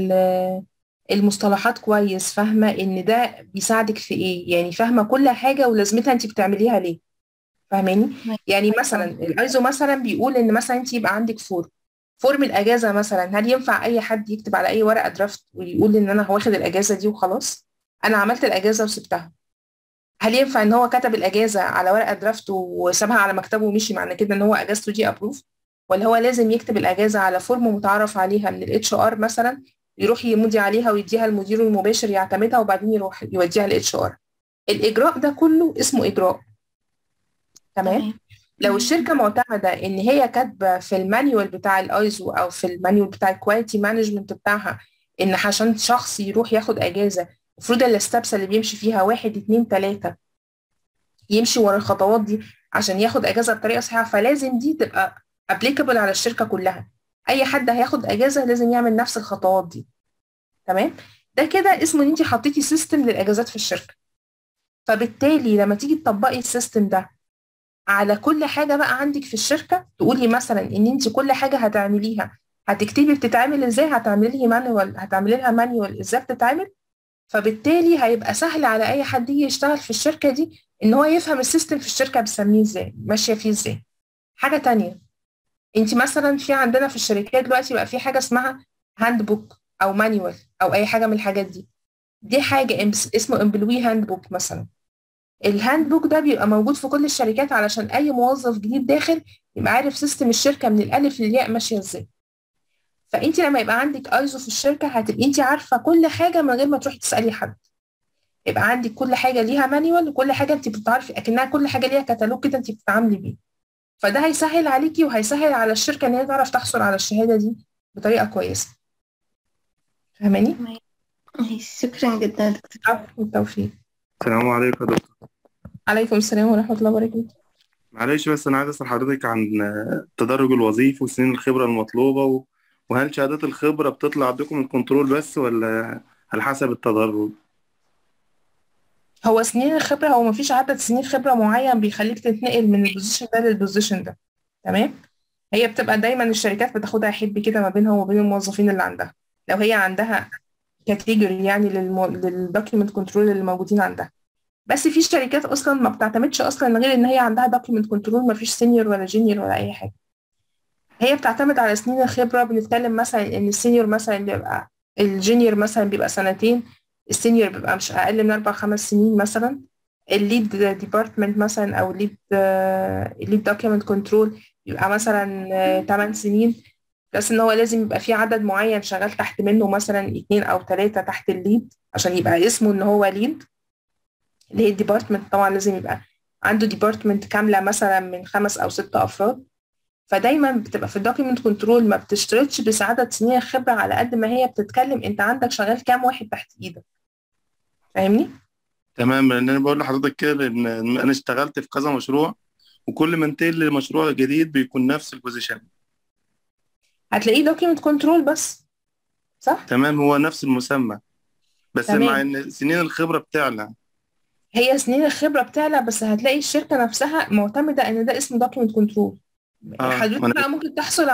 المصطلحات كويس، فاهمة إن ده بيساعدك في إيه، يعني فاهمة كل حاجة ولازمتها أنت بتعمليها ليه. فاهماني؟ يعني مثلا الأيزو مثلا بيقول إن مثلا أنت يبقى عندك فورم الأجازة مثلا. هل ينفع أي حد يكتب على أي ورقة درافت ويقول إن أنا واخد الأجازة دي وخلاص؟ أنا عملت الأجازة وسبتها. هل ينفع إن هو كتب الأجازة على ورقة درافت وسابها على مكتبه ومشي، معنى كده إن هو أجازته دي أبروف؟ ولا هو لازم يكتب الأجازة على فورم متعارف عليها من الاتش ار مثلا، يروح يمضي عليها ويديها المدير المباشر يعتمدها وبعدين يروح يوديها للاتش ار؟ الإجراء ده كله اسمه إجراء. تمام. لو الشركة معتمدة إن هي كاتبة في المانيوال بتاع الأيزو أو في المانيوال بتاع الكواليتي مانجمنت بتاعها إن عشان شخص يروح ياخد أجازة المفروض الستبس اللي بيمشي فيها 1 2 3، يمشي ورا الخطوات دي عشان ياخد أجازة بطريقة صحيحة، فلازم دي تبقى applicable على الشركة كلها. أي حد هياخد أجازة لازم يعمل نفس الخطوات دي. تمام. ده كده اسمه إن أنت حطيتي سيستم للأجازات في الشركة. فبالتالي لما تيجي تطبقي السيستم ده على كل حاجة بقى عندك في الشركة، تقولي مثلا ان انت كل حاجة هتعمليها هتكتبي بتتعمل ازاي، هتعملي لها مانيوال ازاي بتتعمل. فبالتالي هيبقى سهل على اي حد يجي يشتغل في الشركة دي ان هو يفهم السيستم في الشركة بتسميه ازاي، ماشية فيه ازاي. حاجة تانية، انت مثلا في عندنا في الشركات دلوقتي بقى في حاجة اسمها هاند بوك او مانيوال او اي حاجة من الحاجات دي. دي حاجة اسمه امبلوي هاند بوك مثلا. الهاند بوك ده بيبقى موجود في كل الشركات علشان اي موظف جديد داخل يبقى عارف سيستم الشركه من الالف للياء ماشيه ازاي. فانت لما يبقى عندك ايزو في الشركه هتبقي انت عارفه كل حاجه من غير ما تروحي تسالي حد. يبقى عندك كل حاجه ليها مانيوال، وكل حاجه انت بتعرفي اكنها كل حاجه ليها كتالوج كده انت بتتعاملي بيه. فده هيسهل عليكي وهيسهل على الشركه ان هي تعرف تحصل على الشهاده دي بطريقه كويسه. فاهماني؟ شكرا جدا يا دكتور. عفوا، بالتوفيق. السلام عليكم يا دكتور. عليكم السلام ورحمه الله وبركاته. معلش بس أنا عايز أسأل حضرتك عن التدرج الوظيفي وسنين الخبرة المطلوبة وهل شهادات الخبرة بتطلع عندكم من الكنترول بس ولا على حسب التدرج؟ هو سنين الخبرة، هو مفيش عدد سنين خبرة معين بيخليك تتنقل من البوزيشن ده للبوزيشن ده. تمام. هي بتبقى دايما الشركات بتاخدها حب كده ما بينها وما بين الموظفين اللي عندها، لو هي عندها كاتيجوري يعني للدوكيومنت كنترول اللي موجودين عندها. بس في شركات اصلا ما بتعتمدش اصلا غير ان هي عندها دوكيومنت كنترول، ما فيش سينيور ولا جونيور ولا اي حاجه. هي بتعتمد على سنين الخبره. بنتكلم مثلا ان السينيور مثلا بيبقى، الجونيور مثلا بيبقى سنتين، السينيور بيبقى مش اقل من 4 5 سنين مثلا. الليد ديبارتمنت مثلا او الليد دوكيومنت كنترول بيبقى مثلا 8 سنين. بس ان هو لازم يبقى في عدد معين شغال تحت منه، مثلا 2 أو 3 تحت الليد عشان يبقى اسمه ان هو ليد. اللي هي الديبارتمنت طبعا لازم يبقى عنده ديبارتمنت كامله مثلا من 5 أو 6 افراد. فدايما بتبقى في الدوكيومنت كنترول ما بتشترطش بس عدد سنين الخبره، على قد ما هي بتتكلم انت عندك شغال كام واحد تحت ايدك. فاهمني؟ تمام، لأن أنا بقول لحضرتك كده لأن أنا اشتغلت في كذا مشروع وكل ما انتقل لمشروع جديد بيكون نفس البوزيشن. هتلاقيه دوكيومنت كنترول بس، صح؟ تمام، هو نفس المسمى بس مع تمام. إن سنين الخبرة بتعلى. هي سنين الخبره بتعلى، بس هتلاقي الشركه نفسها معتمده ان ده اسمه دوكيومنت كنترول. ما حضرتك أنا بقى ممكن تحصل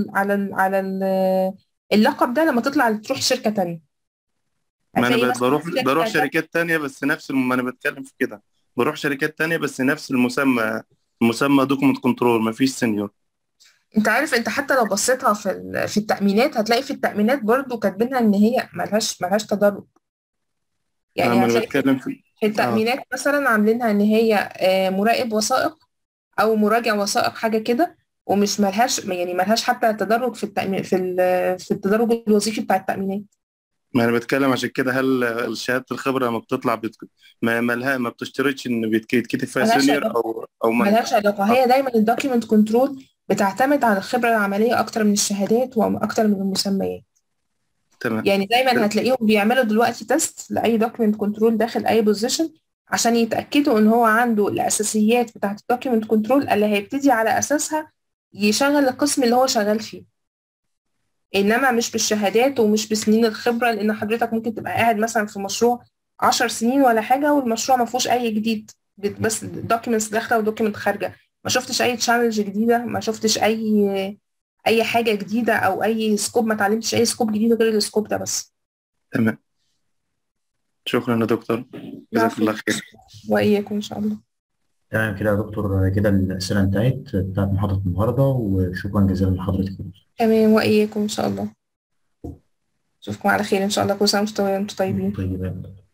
اللقب ده لما تروح شركه تانية. ما أنا هتلاقي مثلا بروح شركه تانية. شركات تانية بس نفس ما أنا بتكلم في كده، بروح شركات تانية بس نفس المسمى دوكمنت كنترول، مفيش سينيور. انت عارف، انت حتى لو بصيتها في التأمينات هتلاقي في التأمينات برضو كاتبينها ان هي ملهاش تدرج. يعني ما أنا هتلاقي بتكلم في في التأمينات مثلا عاملينها ان هي مراقب وثائق او مراجع وثائق حاجة كده. ومش ملهاش حتى تدرج في التأمين في التدرج الوظيفي بتاع التأمينات. ما انا بتكلم عشان كده، هل شهاده الخبره لما بتطلع ما بتشترطش ان يتكتب فيها ملهاش سينيور علاقة او ملهاش علاقة. هي دايما الدوكيمنت كنترول بتعتمد على الخبرة العملية أكتر من الشهادات وأكتر من المسميات. تمام. يعني دايما هتلاقيهم بيعملوا دلوقتي تيست لأي دوكيمنت كنترول داخل أي بوزيشن عشان يتأكدوا إن هو عنده الأساسيات بتاعة الدوكيمنت كنترول اللي هيبتدي على أساسها يشغل القسم اللي هو شغال فيه، إنما مش بالشهادات ومش بسنين الخبرة. لأن حضرتك ممكن تبقى قاعد مثلا في مشروع 10 سنين ولا حاجة والمشروع ما فيهوش أي جديد، بس دوكيمنتس داخلة ودوكيمنت خارجة، ما شفتش أي تشالنج جديدة، ما شفتش أي حاجة جديدة أو أي سكوب، ما اتعلمتش أي سكوب جديد غير السكوب ده بس. تمام، شكرا يا دكتور، جزاك الله خير. وإياكم إن شاء الله. تمام كده يا دكتور، كده الأسئلة انتهت بتاعت محاضرة النهاردة، وشكرا جزيلا لحضرتك. تمام، وإياكم إن شاء الله. أشوفكم على خير إن شاء الله. كل سنة وأنتم طيبين. طيب.